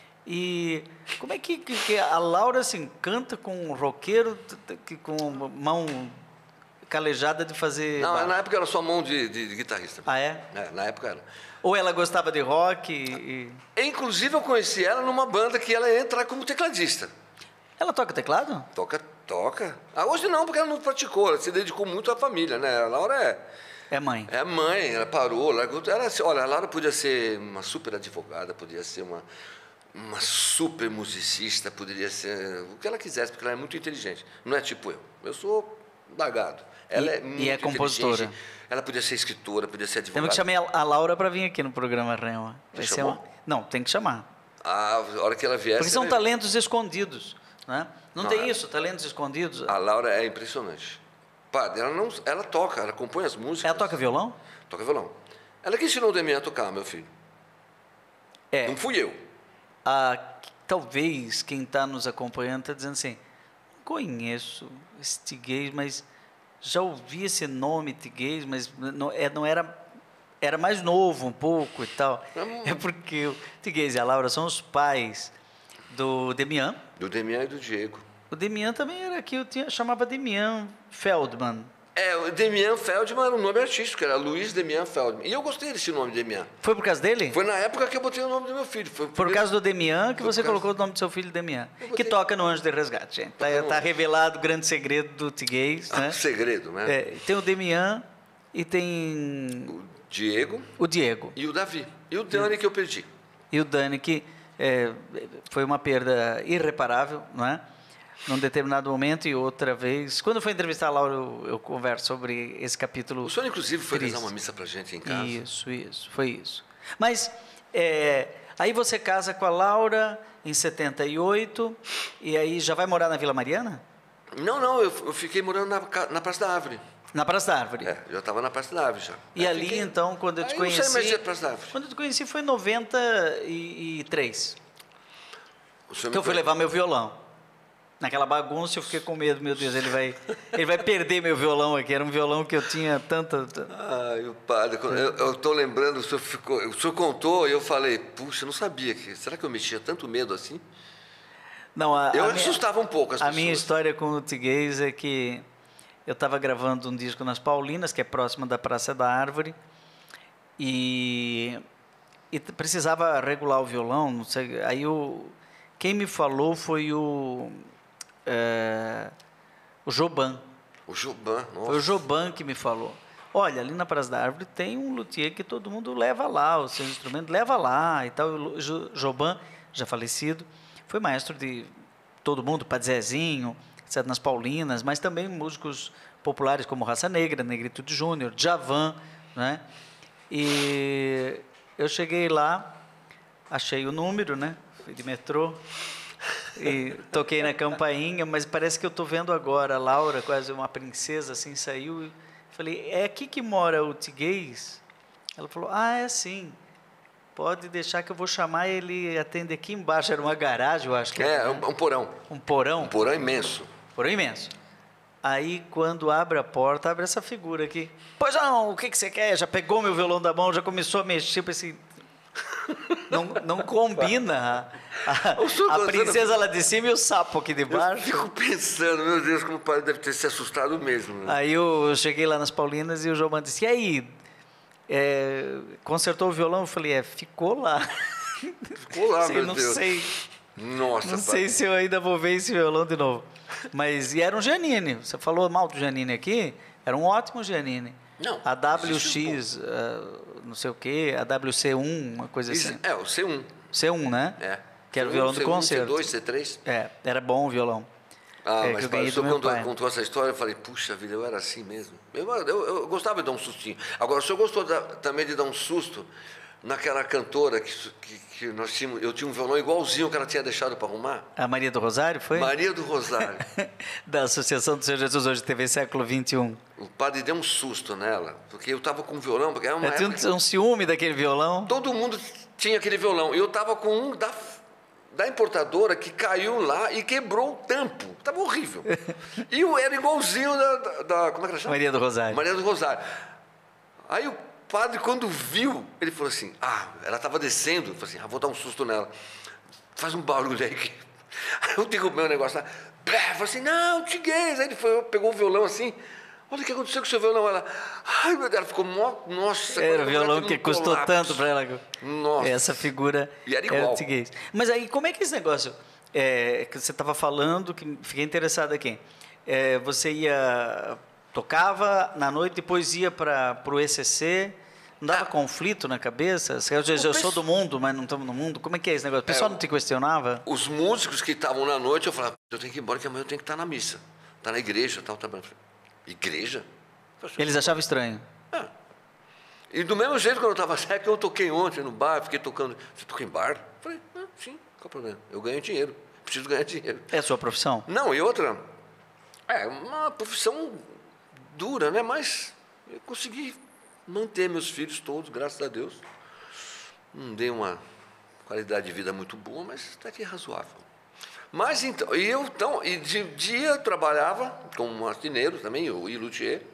Speaker 1: E como é que, que, que a Laura se encanta com um roqueiro que, com mão calejada de fazer...
Speaker 2: Não,
Speaker 1: baixo?
Speaker 2: Na época era só mão de, de, de guitarrista.
Speaker 1: Ah, é?
Speaker 2: é? Na época era.
Speaker 1: Ou ela gostava de rock e...
Speaker 2: Inclusive, eu conheci ela numa banda que ela ia entrar como tecladista.
Speaker 1: Ela toca teclado?
Speaker 2: Toca, toca. Ah, hoje não, porque ela não praticou, ela se dedicou muito à família, né? A Laura é...
Speaker 1: É mãe.
Speaker 2: É mãe, ela parou, largou... Ela, olha, a Laura podia ser uma super advogada, podia ser uma... uma super musicista, poderia ser o que ela quisesse, porque ela é muito inteligente. Não é tipo eu. Eu sou largado. Ela
Speaker 1: e,
Speaker 2: é muito
Speaker 1: e é compositora.
Speaker 2: Ela podia ser escritora, podia ser advogada.
Speaker 1: Temos que chamar a Laura para vir aqui no programa Rema. Vai ser uma... Não, tem que chamar.
Speaker 2: Ah, a hora que ela vier...
Speaker 1: Porque são
Speaker 2: vai...
Speaker 1: talentos escondidos. Né? Não, não tem
Speaker 2: é...
Speaker 1: isso, talentos escondidos?
Speaker 2: A Laura é impressionante. Padre, ela, não... ela toca, ela compõe as músicas.
Speaker 1: Ela toca violão?
Speaker 2: Toca violão. Ela que ensinou o Demian a tocar, meu filho.
Speaker 1: É.
Speaker 2: Não fui eu.
Speaker 1: Ah, talvez quem está nos acompanhando está dizendo assim, conheço esse Tiguez, mas já ouvi esse nome Tiguez, mas não, é, não era, era mais novo um pouco e tal. Hum. É porque o Tiguez e a Laura são os pais do Demian.
Speaker 2: Do Demian e do Diego.
Speaker 1: O Demian também era aqui, eu tinha, chamava Demian Feldman.
Speaker 2: É, o Demian Feldman era um nome artístico, era Luiz Demian Feldman. E eu gostei desse nome, Demian.
Speaker 1: Foi por causa dele?
Speaker 2: Foi na época que eu botei o nome do meu filho. Foi
Speaker 1: por causa do Demian que você colocou o nome do seu filho, Demian. Botei... Que toca no Anjo de Resgate, gente. Está tá revelado o grande segredo do Tiguez.
Speaker 2: Ah,
Speaker 1: né?
Speaker 2: Segredo, né?
Speaker 1: É, tem o Demian e tem...
Speaker 2: O Diego.
Speaker 1: O Diego.
Speaker 2: E o Davi. E o Dani, que eu perdi.
Speaker 1: E o Dani, que é, foi uma perda irreparável, não é? Num determinado momento e outra vez. Quando eu for entrevistar a Laura, eu, eu converso sobre esse capítulo.
Speaker 2: O senhor, inclusive, foi
Speaker 1: triste.
Speaker 2: rezar uma missa pra gente em casa.
Speaker 1: Isso, isso, foi isso. Mas, é, aí você casa com a Laura em setenta e oito, e aí já vai morar na Vila Mariana?
Speaker 2: Não, não, eu, eu fiquei morando na, na Praça da Árvore.
Speaker 1: Na Praça da Árvore?
Speaker 2: É, eu já estava na Praça da Árvore já.
Speaker 1: E
Speaker 2: aí
Speaker 1: ali,
Speaker 2: fiquei...
Speaker 1: então, quando eu te
Speaker 2: aí
Speaker 1: conheci...
Speaker 2: não sei mais de Praça da Árvore.
Speaker 1: Quando eu te conheci foi em noventa e três.
Speaker 2: O senhor
Speaker 1: que eu fui
Speaker 2: foi...
Speaker 1: levar meu violão. naquela bagunça, eu fiquei com medo, meu Deus, ele vai, ele vai perder meu violão aqui. Era um violão que eu tinha tanta...
Speaker 2: Ai, o padre, eu estou lembrando, o senhor, ficou, o senhor contou e eu falei, puxa, eu não sabia, que, será que eu mexia tanto medo assim?
Speaker 1: Não, a,
Speaker 2: eu
Speaker 1: a
Speaker 2: assustava
Speaker 1: minha,
Speaker 2: um pouco as
Speaker 1: a
Speaker 2: pessoas.
Speaker 1: minha história com o Tiguez é que eu estava gravando um disco nas Paulinas, que é próximo da Praça da Árvore, e, e precisava regular o violão, não sei, aí o, quem me falou foi o... É, o Joban.
Speaker 2: O Joban, nossa.
Speaker 1: Foi o Joban que me falou. Olha, ali na Praça da Árvore tem um luthier que todo mundo leva lá, o seu instrumento leva lá e tal. O Joban, já falecido, foi maestro de todo mundo, Padre Zezinho, etcétera, nas Paulinas, mas também músicos populares como Raça Negra, Negritude Júnior, Djavan, né? E eu cheguei lá, achei o número, né? Fui de metrô. E toquei na campainha, mas parece que eu estou vendo agora a Laura, quase uma princesa, assim, saiu. E falei, é aqui que mora o Tiguez? Ela falou, ah, é sim. Pode deixar que eu vou chamar ele, atende aqui embaixo. Era uma garagem, eu acho que
Speaker 2: é.
Speaker 1: era.
Speaker 2: É, um, um porão.
Speaker 1: Um porão?
Speaker 2: Um porão imenso.
Speaker 1: Porão imenso. Aí, quando abre a porta, abre essa figura aqui. Pois não, o que, que você quer? Já pegou meu violão da mão, já começou a mexer, pensei... Não, não combina a, a, a princesa lá de cima e o sapo aqui de baixo.
Speaker 2: Eu fico pensando, meu Deus, como o padre deve ter se assustado mesmo. Né?
Speaker 1: Aí eu cheguei lá nas Paulinas e o João disse, e aí, é, consertou o violão? Eu falei, é, ficou lá.
Speaker 2: Ficou lá,
Speaker 1: sei,
Speaker 2: meu
Speaker 1: não
Speaker 2: Deus.
Speaker 1: Sei,
Speaker 2: Nossa,
Speaker 1: não
Speaker 2: padre.
Speaker 1: sei se eu ainda vou ver esse violão de novo. Mas, e era um Giannini, você falou mal do Giannini aqui, era um ótimo Giannini.
Speaker 2: Não,
Speaker 1: a W X, uh, não sei o quê, a W C um, uma coisa
Speaker 2: Isso,
Speaker 1: assim.
Speaker 2: É, o C um.
Speaker 1: C um, né?
Speaker 2: É.
Speaker 1: Que era o
Speaker 2: C um,
Speaker 1: violão
Speaker 2: C
Speaker 1: do
Speaker 2: um,
Speaker 1: concerto.
Speaker 2: C dois, C três.
Speaker 1: É, era bom o violão.
Speaker 2: Ah,
Speaker 1: é,
Speaker 2: mas
Speaker 1: que eu
Speaker 2: o senhor
Speaker 1: quando
Speaker 2: contou, contou essa história, eu falei, puxa vida, eu era assim mesmo. Eu, eu, eu gostava de dar um sustinho. Agora, o senhor gostou da, também de dar um susto naquela cantora que, que, que nós tínhamos, eu tinha um violão igualzinho que ela tinha deixado para arrumar?
Speaker 1: A Maria do Rosário, foi?
Speaker 2: Maria do Rosário.
Speaker 1: Da Associação do Senhor Jesus, hoje T V Século vinte e um.
Speaker 2: O padre deu um susto nela, porque eu estava com um violão, porque era uma
Speaker 1: Eu tinha
Speaker 2: época
Speaker 1: um, um ciúme daquele violão.
Speaker 2: todo mundo tinha aquele violão. E eu estava com um da, da importadora que caiu lá e quebrou o tampo. Estava horrível. E eu era igualzinho da, da, da... Como é que ela chama?
Speaker 1: Maria do Rosário.
Speaker 2: Maria do Rosário. Aí o padre, quando viu, ele falou assim, ah, ela estava descendo. Eu falei assim, ah, vou dar um susto nela. Faz um barulho aí. Aí eu derrubei o negócio lá. Eu falei assim, não, Tiguez. Aí ele foi, pegou o violão assim. Olha o que aconteceu com o seu violão. Ela, ai, meu Deus, ela ficou, nossa.
Speaker 1: Era o violão que custou
Speaker 2: colapso.
Speaker 1: tanto para ela.
Speaker 2: Nossa.
Speaker 1: Essa figura
Speaker 2: E era
Speaker 1: é
Speaker 2: igual.
Speaker 1: o Tiguez. Mas aí, como é que esse negócio é, que você estava falando, que fiquei interessado aqui. É, você ia, tocava na noite, depois ia para o E C C, não dava ah, conflito na cabeça? Você, eu, eu sou do mundo, mas não estamos no mundo. Como é que é esse negócio? O pessoal é, não te questionava?
Speaker 2: Os músicos que estavam na noite, eu falava, eu tenho que ir embora, que amanhã eu tenho que estar na missa. Estar na igreja, tal, tal. Igreja?
Speaker 1: Eles achavam estranho.
Speaker 2: É. E do mesmo jeito, quando eu estava certo, eu toquei ontem no bar, fiquei tocando. Você toca em bar? Falei, ah, sim, qual o problema? Eu ganho dinheiro, preciso ganhar dinheiro.
Speaker 1: É a sua profissão?
Speaker 2: Não, e outra, é uma profissão dura, né? Mas eu consegui manter meus filhos todos, graças a Deus. Não dei uma qualidade de vida muito boa, mas até que é razoável. Mas então, e eu então, e de dia eu trabalhava como marceneiro também, eu e luthier,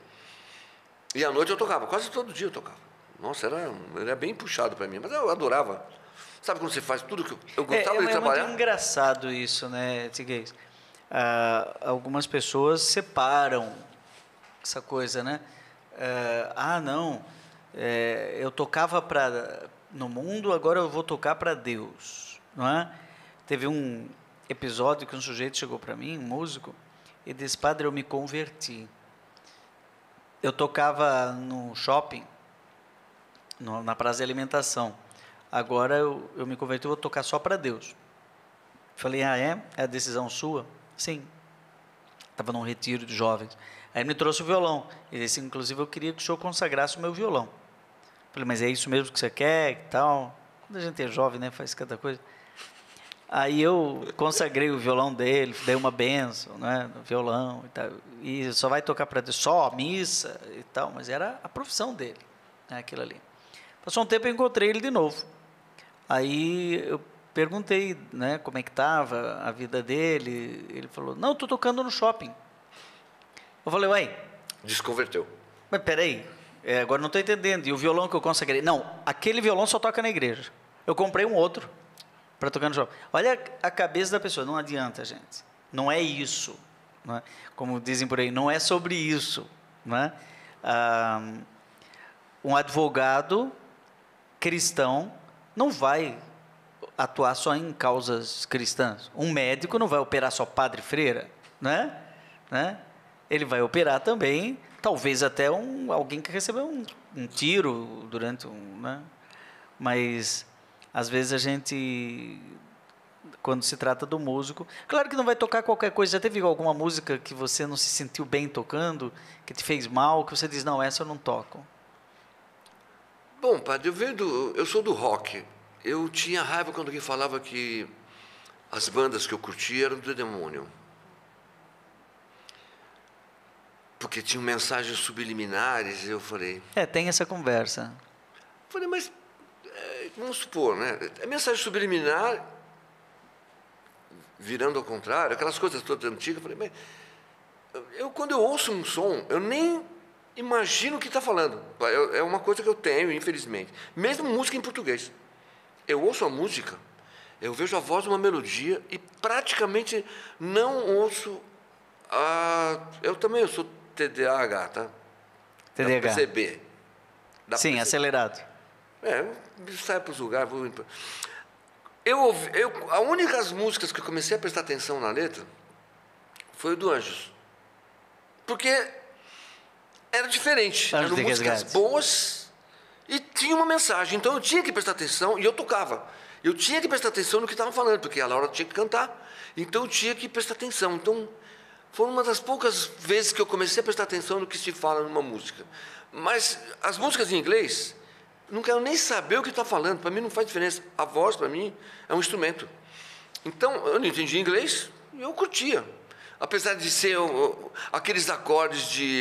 Speaker 2: e à noite eu tocava, quase todo dia eu tocava. Nossa, era, era bem puxado para mim, mas eu adorava. Sabe quando você faz tudo que eu, eu gostava
Speaker 1: é,
Speaker 2: de
Speaker 1: é
Speaker 2: trabalhar?
Speaker 1: É muito engraçado isso, né, Tiguez? Ah, algumas pessoas separam essa coisa, né? Ah, ah não, é, eu tocava para no mundo, agora eu vou tocar para Deus, não é? Teve um episódio que um sujeito chegou para mim, um músico, e disse, padre, eu me converti. Eu tocava no shopping, no, na praça de alimentação. Agora eu, eu me converti, eu vou tocar só para Deus. Falei, ah, é? É a decisão sua? Sim. Estava num retiro de jovens. Aí ele me trouxe o violão. Ele disse, inclusive, eu queria que o senhor consagrasse o meu violão. Falei, mas é isso mesmo que você quer e tal? Quando a gente é jovem, né, faz cada coisa. Aí eu consagrei o violão dele, dei uma benção, né, no violão e tal. E só vai tocar para Deus, só a missa e tal, mas era a profissão dele, né, aquilo ali. Passou um tempo, eu encontrei ele de novo. Aí eu perguntei, né, como é que estava a vida dele. Ele falou, não, estou tocando no shopping. Eu falei, ué...
Speaker 2: Desconverteu.
Speaker 1: Mas peraí, é, agora não estou entendendo. E o violão que eu consagrei? Não, aquele violão só toca na igreja. Eu comprei um outro para tocar no shopping. Olha a cabeça da pessoa, não adianta, gente. Não é isso. Não é? Como dizem por aí, não é sobre isso. Não é? Ah, um advogado cristão não vai atuar só em causas cristãs. Um médico não vai operar só padre e freira, né? Né? Ele vai operar também, talvez até um, alguém que recebeu um, um tiro durante um... Né? Mas, às vezes, a gente, quando se trata do músico... Claro que não vai tocar qualquer coisa. Já teve alguma música que você não se sentiu bem tocando, que te fez mal, que você diz, não, essa eu não toco?
Speaker 2: Bom, padre, eu, venho do, eu sou do rock. Eu tinha raiva quando alguém falava que as bandas que eu curtia eram do demônio. Porque tinham mensagens subliminares, eu falei...
Speaker 1: É, tem essa conversa.
Speaker 2: Falei, mas, é, vamos supor, né? A mensagem subliminar, virando ao contrário, aquelas coisas todas antigas, eu falei, mas... Eu, quando eu ouço um som, eu nem imagino o que está falando. É uma coisa que eu tenho, infelizmente. Mesmo música em português. Eu ouço a música, eu vejo a voz de uma melodia e praticamente não ouço a... Eu também eu sou T D A H, tá?
Speaker 1: T D A H.
Speaker 2: Dá pra perceber. Dá
Speaker 1: Sim,
Speaker 2: pra perceber.
Speaker 1: Acelerado.
Speaker 2: É, eu saio para os lugares, vou... Eu, ouvi, eu, a única das músicas que eu comecei a prestar atenção na letra foi o do Anjos. Porque era diferente.
Speaker 1: Anjos
Speaker 2: Eram músicas
Speaker 1: Resgate.
Speaker 2: boas e tinha uma mensagem. Então eu tinha que prestar atenção e eu tocava. Eu tinha que prestar atenção no que estavam falando, porque a Laura tinha que cantar. Então eu tinha que prestar atenção. Então foi uma das poucas vezes que eu comecei a prestar atenção no que se fala numa música. Mas as músicas em inglês, não quero nem saber o que está falando. Para mim não faz diferença. A voz, para mim, é um instrumento. Então eu não entendia inglês e eu curtia. Apesar de ser eu, aqueles acordes de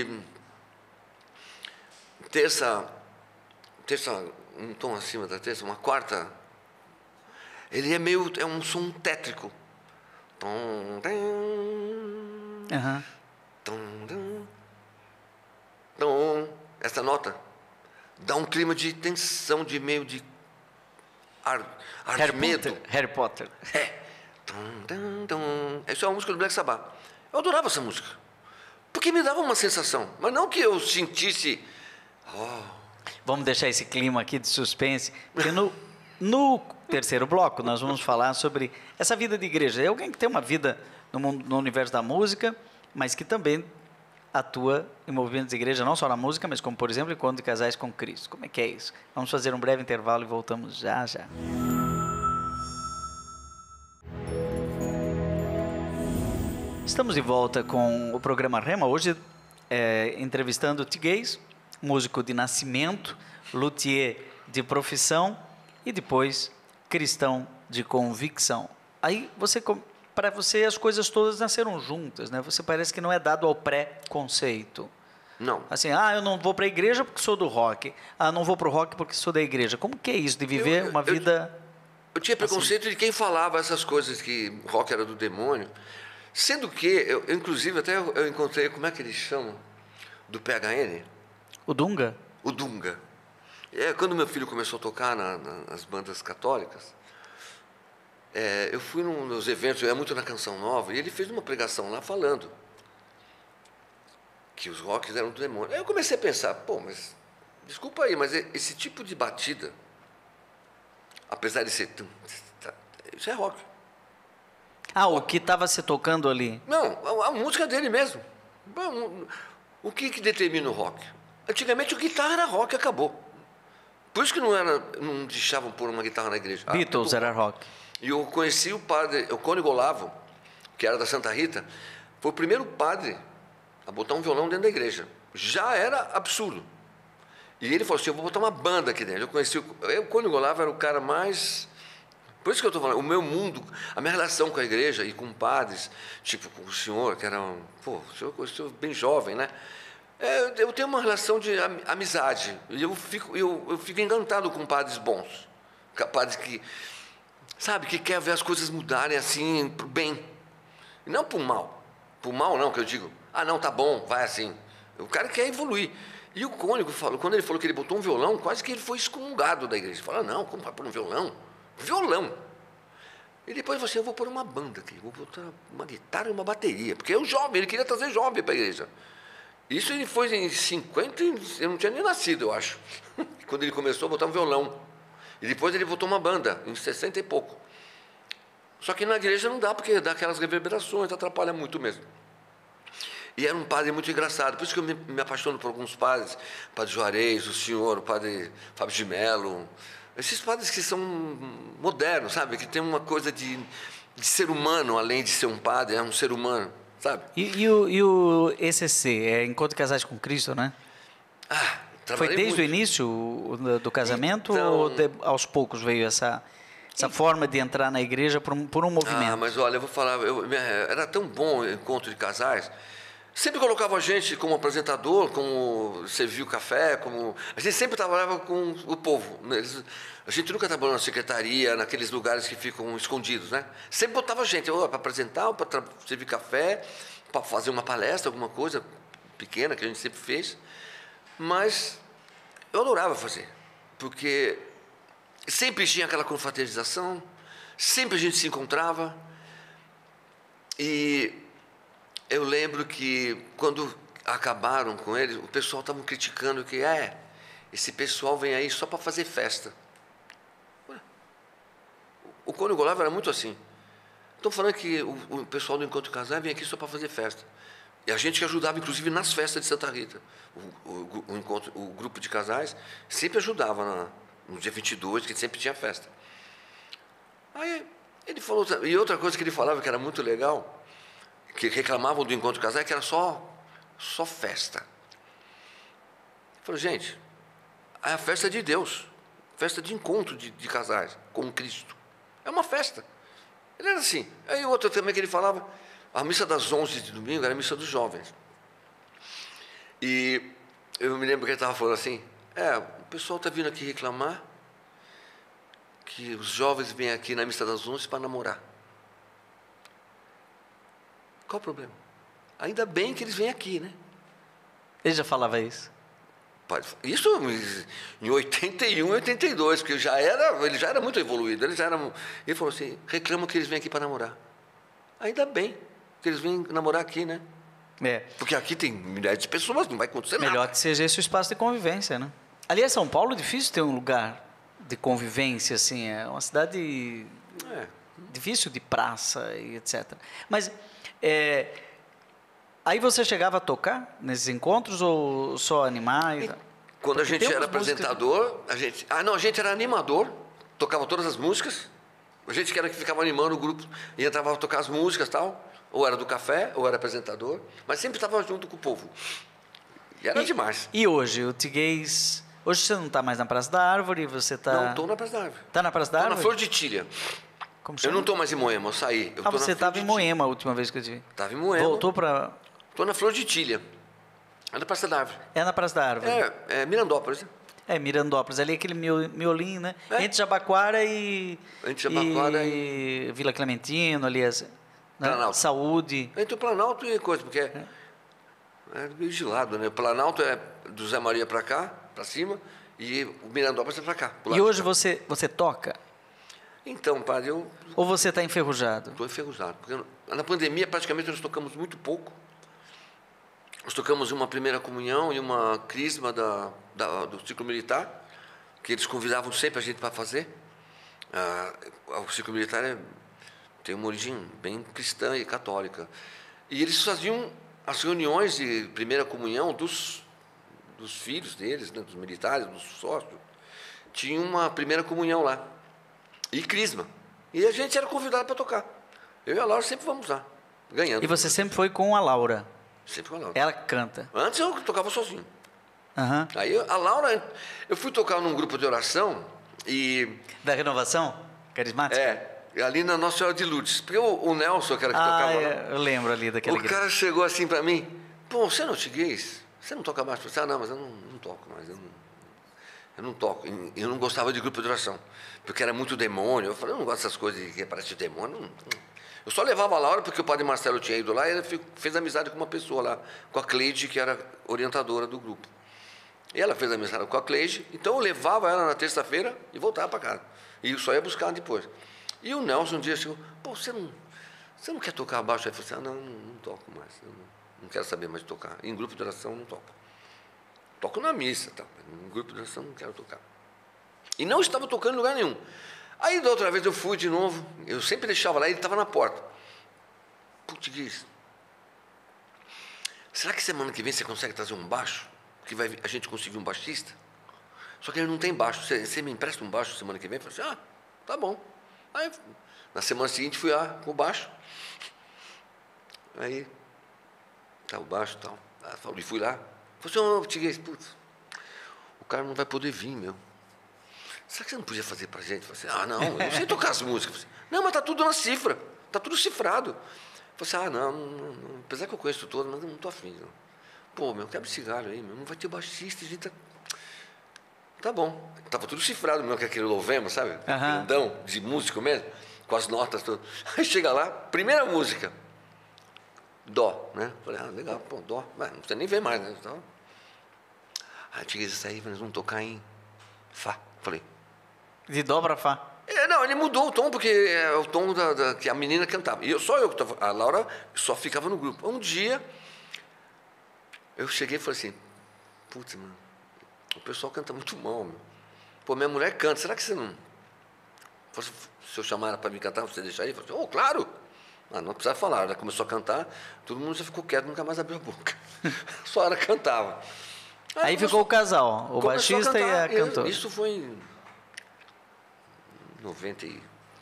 Speaker 2: terça, terça, um tom acima da terça, uma quarta, ele é meio, é um som tétrico. Tom, tom,
Speaker 1: Uhum.
Speaker 2: tom, tom, tom. Essa nota dá um clima de tensão, de meio de ar, ar
Speaker 1: Harry
Speaker 2: de medo.
Speaker 1: Potter. Harry Potter.
Speaker 2: É. Tom, tom, tom. Essa é uma música do Black Sabbath. Eu adorava essa música. Porque me dava uma sensação. Mas não que eu sentisse... Oh.
Speaker 1: Vamos deixar esse clima aqui de suspense. Porque no, no terceiro bloco nós vamos falar sobre essa vida de igreja. É alguém que tem uma vida no, mundo, no universo da música, mas que também atua em movimentos de igreja, não só na música, mas como, por exemplo, encontro de casais com Cristo. Como é que é isso? Vamos fazer um breve intervalo e voltamos já, já. Estamos de volta com o programa Rema, hoje é, entrevistando o Tiguez, músico de nascimento, luthier de profissão e depois cristão de convicção. Aí, você, para você, as coisas todas nasceram juntas, né? Você parece que não é dado ao pré-conceito.
Speaker 2: Não.
Speaker 1: Assim, ah, eu não vou para a igreja porque sou do rock. Ah, não vou para o rock porque sou da igreja. Como que é isso de viver
Speaker 2: Eu-
Speaker 1: uma
Speaker 2: eu-
Speaker 1: vida...
Speaker 2: Eu tinha preconceito de quem falava essas coisas que rock era do demônio. Sendo que, eu, eu, inclusive, até eu, eu encontrei, como é que eles chamam? Do P H N?
Speaker 1: O Dunga?
Speaker 2: O Dunga. É, quando meu filho começou a tocar na, na, nas bandas católicas, é, eu fui num, nos eventos, eu ia muito na Canção Nova, e ele fez uma pregação lá falando que os rocks eram do demônio. Aí eu comecei a pensar, pô, mas, desculpa aí, mas esse tipo de batida, apesar de ser... Isso é rock.
Speaker 1: Ah, o que estava se tocando ali.
Speaker 2: Não, a, a música dele mesmo. Bom, o que, que determina o rock? Antigamente o guitarra era rock e acabou. Por isso que não, era, não deixavam pôr uma guitarra na igreja.
Speaker 1: Beatles
Speaker 2: Ah,
Speaker 1: era rock.
Speaker 2: E eu conheci o padre, o Cone Golavo, que era da Santa Rita, foi o primeiro padre a botar um violão dentro da igreja. Já era absurdo. E ele falou assim, eu vou botar uma banda aqui dentro. Eu conheci, o, o Cone Golavo era o cara mais... Por isso que eu estou falando, o meu mundo, a minha relação com a igreja e com padres, tipo com o senhor, que era um, pô, o senhor, o senhor bem jovem, né? É, eu tenho uma relação de amizade, e eu fico, eu, eu fico encantado com padres bons, padres que, sabe, que quer ver as coisas mudarem assim, pro bem. E não pro mal. Pro mal não, que eu digo, ah, não, tá bom, vai assim. O cara quer evoluir. E o cônigo falou, quando ele falou que ele botou um violão, quase que ele foi excomungado da igreja. Ele falou, não, como vai pôr um violão? Violão. E depois você, assim, eu vou pôr uma banda aqui, vou botar uma guitarra e uma bateria, porque é o jovem, ele queria trazer jovem para a igreja. Isso ele foi em cinquenta, eu não tinha nem nascido, eu acho, quando ele começou a botar um violão. E depois ele botou uma banda, em sessenta e pouco. Só que na igreja não dá, porque dá aquelas reverberações, atrapalha muito mesmo. E era um padre muito engraçado, por isso que eu me, me apaixono por alguns padres, o padre Juarez, o senhor, o padre Fábio de Mello, esses padres que são modernos, sabe? Que tem uma coisa de, de ser humano, além de ser um padre, é um ser humano, sabe?
Speaker 1: E, e, o, e o E C C, é Encontro de Casais com Cristo, né?
Speaker 2: Ah,
Speaker 1: Foi desde
Speaker 2: muito.
Speaker 1: o início do, do casamento
Speaker 2: Então,
Speaker 1: ou de, aos poucos veio essa, essa forma de entrar na igreja por um, por um movimento?
Speaker 2: Ah, mas olha, eu vou falar, eu, era tão bom o encontro de casais. Sempre colocava a gente como apresentador, como servir o café, como... A gente sempre trabalhava com o povo. Eles, a gente nunca trabalhou na secretaria, naqueles lugares que ficam escondidos, né? Sempre botava a gente para apresentar, para servir café, para fazer uma palestra, alguma coisa pequena que a gente sempre fez. Mas eu adorava fazer, porque sempre tinha aquela confraternização, sempre a gente se encontrava. E... eu lembro que, quando acabaram com ele, o pessoal estava criticando que, é, esse pessoal vem aí só para fazer festa. Ué, o Cônigo Olavo era muito assim. Estou falando que o, o pessoal do Encontro de Casais vem aqui só para fazer festa. E a gente que ajudava, inclusive, nas festas de Santa Rita. O, o, o, encontro, o grupo de casais sempre ajudava na, no dia vinte e dois, que sempre tinha festa. Aí ele falou, e outra coisa que ele falava que era muito legal, que reclamavam do Encontro de Casais, que era só, só festa. Ele falou, gente, é a festa de Deus, festa de encontro de, de casais com Cristo. É uma festa. Ele era assim. Aí outra também que ele falava, a missa das onze de domingo era a missa dos jovens. E eu me lembro que ele estava falando assim, é, o pessoal está vindo aqui reclamar que os jovens vêm aqui na missa das onze para namorar. Qual o problema? Ainda bem que eles vêm aqui, né?
Speaker 1: Ele já falava isso?
Speaker 2: Isso em oitenta e um, oitenta e dois, porque já era, ele já era muito evoluído. Ele, já era, ele falou assim, reclamam que eles vêm aqui para namorar. Ainda bem que eles vêm namorar aqui, né?
Speaker 1: É.
Speaker 2: Porque aqui tem milhares de pessoas, não vai acontecer nada.
Speaker 1: Melhor que seja esse o espaço de convivência, né? Ali é São Paulo, difícil ter um lugar de convivência, assim, é uma cidade é. difícil de praça e etcétera. Mas... É, aí você chegava a tocar nesses encontros ou só animar? E...
Speaker 2: Quando a gente era apresentador, músicas... a gente, ah não, a gente era animador, tocava todas as músicas. A gente que era que ficava animando o grupo e entrava a tocar as músicas, tal. Ou era do café, ou era apresentador, mas sempre estava junto com o povo. E era
Speaker 1: e,
Speaker 2: demais.
Speaker 1: E hoje, o Tiguez, hoje você não está mais na Praça da Árvore, você está...
Speaker 2: Não, estou na Praça da Árvore.
Speaker 1: Está na Praça da
Speaker 2: Árvore?
Speaker 1: Estou
Speaker 2: na Flor de Tília.
Speaker 1: Como
Speaker 2: eu não estou mais em Moema, eu saí. Eu
Speaker 1: ah, você estava em Moema a última vez que eu te vi.
Speaker 2: Estava em Moema.
Speaker 1: Voltou para...
Speaker 2: Estou na Flor de Tília. É na Praça da Árvore.
Speaker 1: É na Praça da Árvore.
Speaker 2: É, é Mirandópolis.
Speaker 1: É, Mirandópolis. Ali é aquele miolinho, né? É. Entre Jabaquara e...
Speaker 2: Entre Jabaquara e...
Speaker 1: e... Vila Clementino, ali, as...
Speaker 2: Planalto.
Speaker 1: Saúde.
Speaker 2: Entre o Planalto e coisa, porque é, é meio de lado, né? O Planalto é do Zé Maria para cá, para cima, e o Mirandópolis é para cá.
Speaker 1: E hoje você, você toca?
Speaker 2: Então, padre, eu...
Speaker 1: Ou você está enferrujado?
Speaker 2: Estou enferrujado. Porque na pandemia, praticamente, nós tocamos muito pouco. Nós tocamos uma primeira comunhão e uma crisma da, da, do ciclo militar, que eles convidavam sempre a gente para fazer. Ah, o ciclo militar é, tem uma origem bem cristã e católica. E eles faziam as reuniões de primeira comunhão dos, dos filhos deles, né, dos militares, dos sócios. Tinha uma primeira comunhão lá. E crisma. E a gente era convidado para tocar. Eu e a Laura sempre vamos lá, ganhando.
Speaker 1: E você sempre foi com a Laura?
Speaker 2: Sempre com a Laura.
Speaker 1: Ela canta?
Speaker 2: Antes eu tocava sozinho.
Speaker 1: Uhum.
Speaker 2: Aí a Laura, eu fui tocar num grupo de oração e...
Speaker 1: Da Renovação? Carismática?
Speaker 2: É, ali na Nossa Senhora de Lourdes. Porque o, o Nelson, que era que
Speaker 1: ah,
Speaker 2: tocava
Speaker 1: é,
Speaker 2: lá,
Speaker 1: eu lembro ali daquele
Speaker 2: o
Speaker 1: grupo.
Speaker 2: cara chegou assim para mim, pô, você é nortiguês? Você não toca mais? Eu falei, ah, não, mas eu não, não toco mais. Eu não... eu não toco. Eu não gostava de grupo de oração, porque era muito demônio. Eu falei, eu não gosto dessas coisas que parece demônio. Não. Eu só levava a Laura porque o padre Marcelo tinha ido lá e ele fez amizade com uma pessoa lá, com a Cleide, que era orientadora do grupo. E ela fez amizade com a Cleide, então eu levava ela na terça-feira e voltava para casa. E eu só ia buscar depois. E o Nelson um dia chegou, pô, você não, você não quer tocar baixo? Aí eu falei assim, ah, não, não, não toco mais, eu não, não quero saber mais de tocar. Em grupo de oração não toco. Toco na missa, tá? Em grupo de oração não quero tocar. E não estava tocando em lugar nenhum. Aí da outra vez eu fui de novo, eu sempre deixava lá e ele estava na porta. Português, será que semana que vem você consegue trazer um baixo? Que vai, a gente conseguir um baixista? Só que ele não tem baixo, você, você me empresta um baixo semana que vem? Eu falei assim, ah, tá bom. Aí na semana seguinte fui lá com o baixo. Aí, tá o baixo e tal. E fui lá. Falei assim, ô, português, putz, o cara não vai poder vir, meu. Será que você não podia fazer pra gente? Eu falei assim, ah, não, eu não sei tocar as músicas. Falei, não, mas tá tudo na cifra, tá tudo cifrado. Eu falei assim, ah, não, não, não, apesar que eu conheço todo, mas eu não tô afim. Não. Pô, meu, quebra cigarro aí, meu, não vai ter baixista, a gente tá... Tá bom. Tava tudo cifrado mesmo, que é aquele louvema, sabe? Uhum. Grandão, de músico mesmo, com as notas todas. Aí chega lá, primeira música, Dó, né? Falei, ah, legal, pô, Dó. Mas não precisa nem ver mais, né? Então... Aí tinha isso aí, nós vamos tocar em Fá. Falei...
Speaker 1: De Dó para Fá.
Speaker 2: É, não, ele mudou o tom, porque é o tom da, da, que a menina cantava. E eu, só eu que estava... A Laura só ficava no grupo. Um dia, eu cheguei e falei assim, putz, mano, o pessoal canta muito mal, meu. Pô, minha mulher canta, será que você não... Se eu chamar ela para me cantar, você deixaria? Eu falei assim, oh, claro! Ah, não precisa falar. Ela começou a cantar, todo mundo já ficou quieto, nunca mais abriu a boca. Só ela cantava.
Speaker 1: Aí, Aí ficou o casal, o baixista a e a cantora.
Speaker 2: Isso foi em noventa e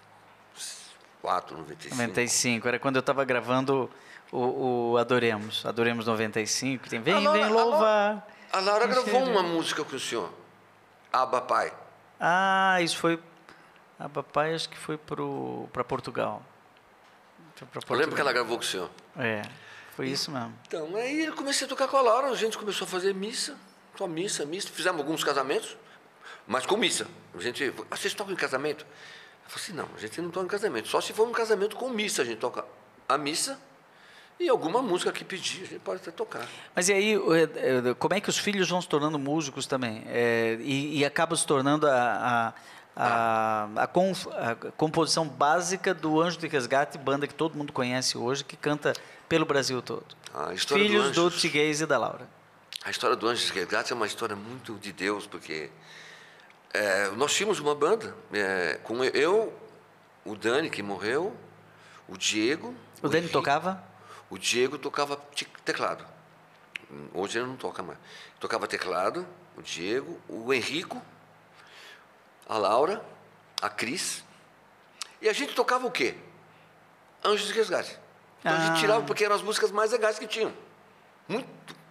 Speaker 2: quatro, noventa e cinco.
Speaker 1: noventa e cinco, era quando eu estava gravando o, o Adoremos, Adoremos noventa e cinco, tem Vem, Laura, Vem Louvar.
Speaker 2: A Laura gravou uma música com o senhor, Abba Pai.
Speaker 1: Ah, isso foi, Abba Pai acho que foi para Portugal. Foi pra Portugal.
Speaker 2: Eu lembro que ela gravou com o senhor.
Speaker 1: É, foi isso mesmo.
Speaker 2: Então, aí eu comecei a tocar com a Laura, a gente começou a fazer missa, só missa, missa, fizemos alguns casamentos, mas com missa. A gente, ah, vocês tocam em casamento? Eu falei assim, não, a gente não toca em casamento, só se for um casamento com missa, a gente toca a missa e alguma música que pedir, a gente pode até tocar.
Speaker 1: Mas e aí, como é que os filhos vão se tornando músicos também? É, e, e acaba se tornando a, a, a, a, conf, a composição básica do Anjo de Resgate, banda que todo mundo conhece hoje, que canta pelo Brasil todo.
Speaker 2: A história
Speaker 1: Filhos
Speaker 2: do,
Speaker 1: do Tiguez e da Laura.
Speaker 2: A história do Anjo de Resgate é uma história muito de Deus, porque é, nós tínhamos uma banda, é, com eu, o Dani, que morreu, o Diego...
Speaker 1: O, o Dani Henrique, tocava?
Speaker 2: O Diego tocava teclado. Hoje ele não toca mais. Tocava teclado, o Diego, o Henrico, a Laura, a Cris. E a gente tocava o quê? Anjos de Resgate. Então ah. a gente tirava porque eram as músicas mais legais que tinham. Muito.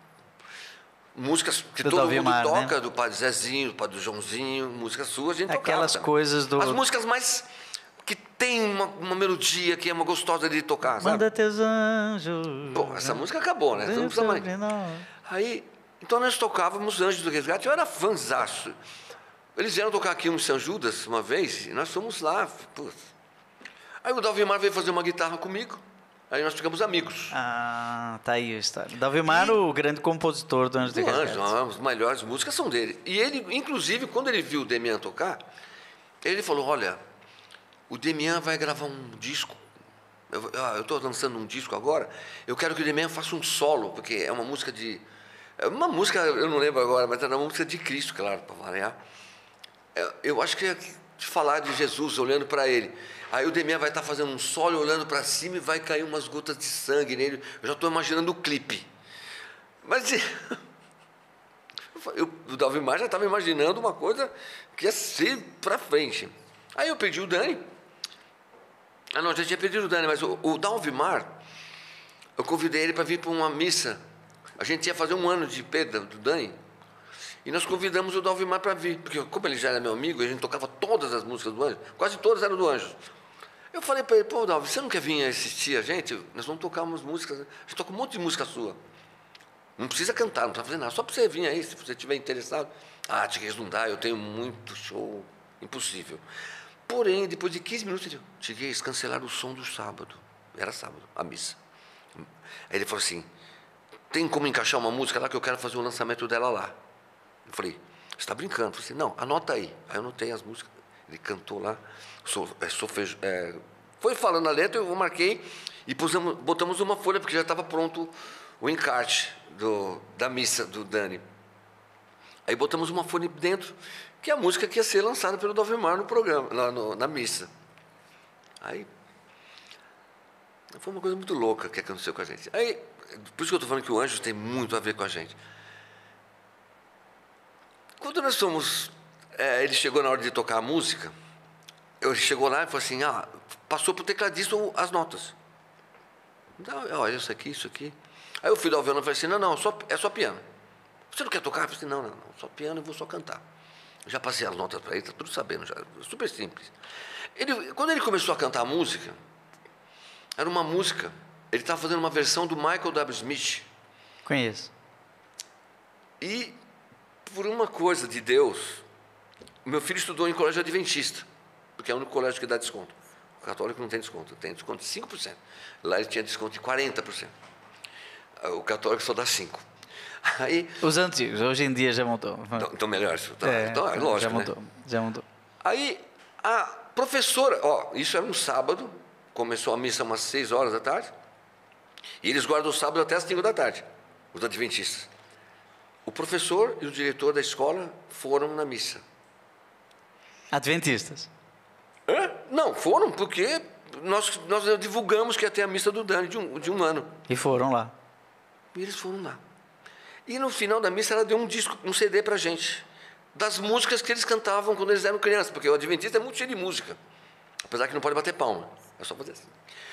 Speaker 2: Músicas que do todo Dalvimar, mundo toca, né? Do Padre Zezinho, do Padre Joãozinho, músicas suas, a gente
Speaker 1: Aquelas
Speaker 2: tocava.
Speaker 1: coisas do...
Speaker 2: As músicas mais... que tem uma, uma melodia que é uma gostosa de tocar, sabe?
Speaker 1: Manda teus anjos.
Speaker 2: Pô, essa música acabou, né? Então não precisa mais. Aí, então nós tocávamos Anjos do Resgate, eu era fãzaço. Eles vieram tocar aqui em São Judas uma vez, e nós fomos lá. Pô. Aí o Dalvimar veio fazer uma guitarra comigo, aí nós ficamos amigos.
Speaker 1: Ah, tá aí a história. Dalvimar, e, o grande compositor do Anjos do Resgate.
Speaker 2: Anjo, as melhores músicas são dele. E ele, inclusive, quando ele viu o Demian tocar, ele falou, olha... O Demian vai gravar um disco. Eu estou lançando um disco agora. Eu quero que o Demian faça um solo, porque é uma música de... É uma música, eu não lembro agora, mas era uma música de Cristo, claro, para variar. Eu acho que é de falar de Jesus, olhando para ele. Aí o Demian vai estar tá fazendo um solo, olhando para cima, e vai cair umas gotas de sangue nele. Eu já estou imaginando o clipe. Mas... Eu, o Dalvimar já estava imaginando uma coisa que ia ser para frente. Aí eu pedi o Dani. Ah, não, já tinha pedido o Dani, mas o, o Dalvimar, eu convidei ele para vir para uma missa. A gente ia fazer um ano de perda do Dani. E nós convidamos o Dalvimar para vir. Porque como ele já era meu amigo, a gente tocava todas as músicas do Anjo. Quase todas eram do Anjo. Eu falei para ele, pô, Dalvi, você não quer vir assistir a gente? Nós vamos tocar umas músicas. A gente toca um monte de música sua. Não precisa cantar, não precisa fazer nada. Só para você vir aí, se você estiver interessado. Ah, Tiguez, não dá, eu tenho muito show. Impossível. Porém, depois de quinze minutos, ele disse, Tiguez, cancelaram o som do sábado. Era sábado, a missa. Aí ele falou assim, tem como encaixar uma música lá que eu quero fazer o lançamento dela lá? Eu falei, você está brincando? Eu falei assim, não, anota aí. Aí eu anotei as músicas. Ele cantou lá, sou, é, sou feij... é, foi falando a letra, eu marquei e pusemos, botamos uma folha, porque já estava pronto o encarte do, da missa do Dani. Aí botamos uma folha dentro, que é a música que ia ser lançada pelo Dovimar no programa, lá no, na missa. Aí, foi uma coisa muito louca que aconteceu com a gente. Aí, por isso que eu estou falando que o Anjos tem muito a ver com a gente. Quando nós fomos, é, ele chegou na hora de tocar a música, ele chegou lá e falou assim, ah, passou para o tecladista as notas. Então, olha, isso aqui, isso aqui. Aí o filho do violão falou assim, não, não, só, é só piano. Você não quer tocar? Eu falei assim, não, não, não, só piano, eu vou só cantar. Eu já passei as notas para ele, está tudo sabendo, já, super simples. Ele, quando ele começou a cantar a música, era uma música, ele estava fazendo uma versão do Michael W. Smith.
Speaker 1: Conheço.
Speaker 2: E, por uma coisa de Deus, meu filho estudou em colégio adventista, porque é o único colégio que dá desconto. O católico não tem desconto, tem desconto de cinco por cento. Lá ele tinha desconto de quarenta por cento. O católico só dá cinco por cento. Aí,
Speaker 1: os antigos, hoje em dia já mudou.
Speaker 2: Então, então melhor, tá,
Speaker 1: é,
Speaker 2: então é lógico,
Speaker 1: já mudou,
Speaker 2: né?
Speaker 1: já mudou.
Speaker 2: Aí a professora, ó, isso era um sábado, começou a missa umas seis horas da tarde, e eles guardam o sábado até as cinco da tarde, os adventistas. O professor e o diretor da escola foram na missa.
Speaker 1: Adventistas?
Speaker 2: Hã? Não, foram porque nós, nós divulgamos que ia ter a missa do Dani de um, de um ano.
Speaker 1: E foram lá.
Speaker 2: E eles foram lá. E no final da missa ela deu um disco, um C D pra gente, das músicas que eles cantavam quando eles eram crianças, porque o adventista é muito cheio de música, apesar que não pode bater palma, é só fazer assim.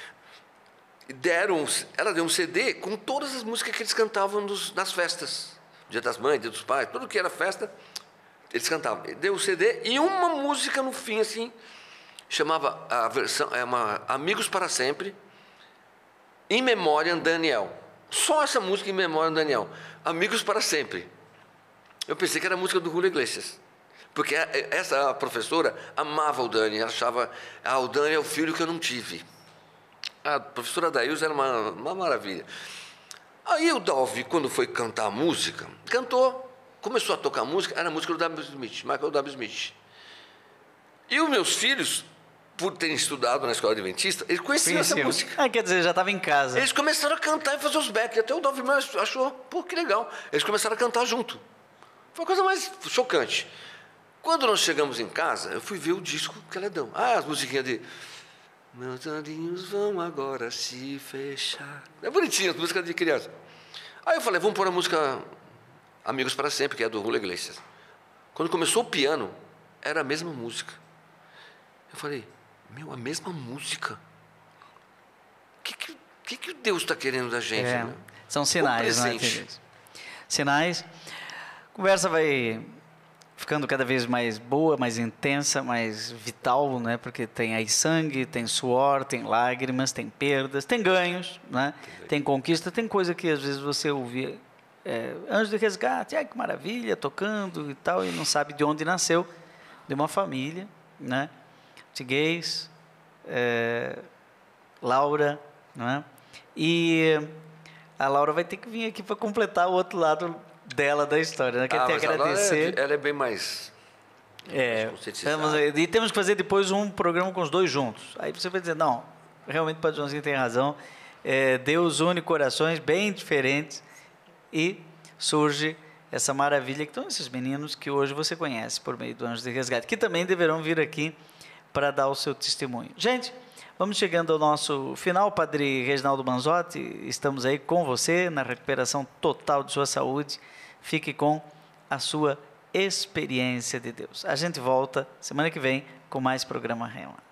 Speaker 2: E deram, ela deu um C D com todas as músicas que eles cantavam nos, nas festas, Dia das Mães, Dia dos Pais, tudo que era festa, eles cantavam. Deu o C D e uma música no fim, assim, chamava a versão, é uma Amigos para Sempre, In Memoriam Daniel. Só essa música Em Memória do Daniel, Amigos para Sempre. Eu pensei que era a música do Julio Iglesias, porque essa professora amava o Dani, achava, ah, o Dani é o filho que eu não tive. A professora Daílson era uma, uma maravilha. Aí o Dalvi, quando foi cantar a música, cantou, começou a tocar a música, era a música do W. Smith, Michael W. Smith. E os meus filhos, por terem estudado na escola adventista, eles conheciam essa música.
Speaker 1: Ah, quer dizer, já estava em casa.
Speaker 2: Eles começaram a cantar e fazer os backs. Até o Dalvimar achou, pô, que legal. Eles começaram a cantar junto. Foi a coisa mais chocante. Quando nós chegamos em casa, eu fui ver o disco que ela deu. Ah, as musiquinhas de... Meus olhinhos vão agora se fechar. É bonitinho, as músicas de criança. Aí eu falei, vamos pôr a música Amigos para Sempre, que é do Julio Iglesias. Quando começou o piano, era a mesma música. Eu falei... Meu, a mesma música. O que, que, que, que Deus está querendo da gente?
Speaker 1: É,
Speaker 2: né?
Speaker 1: São sinais, né? Sinais. A conversa vai ficando cada vez mais boa, mais intensa, mais vital, né? Porque tem aí sangue, tem suor, tem lágrimas, tem perdas, tem ganhos, né? Tem, tem conquista, tem coisa que às vezes você ouvia. É, Anjos de Resgate, ai que maravilha, tocando e tal, e não sabe de onde nasceu, de uma família, né? Tiguez, é, Laura, não é? E a Laura vai ter que vir aqui para completar o outro lado dela da história, né? Quer
Speaker 2: ah,
Speaker 1: te agradecer.
Speaker 2: É, ela é bem mais...
Speaker 1: É, temos, e temos que fazer depois um programa com os dois juntos. Aí você vai dizer, não, realmente o Padre Joãozinho tem razão, é, Deus une corações bem diferentes e surge essa maravilha que estão esses meninos que hoje você conhece por meio do Anjos de Resgate, que também deverão vir aqui para dar o seu testemunho. Gente, vamos chegando ao nosso final. Padre Reginaldo Manzotti, estamos aí com você na recuperação total de sua saúde. Fique com a sua experiência de Deus. A gente volta semana que vem com mais programa Rema.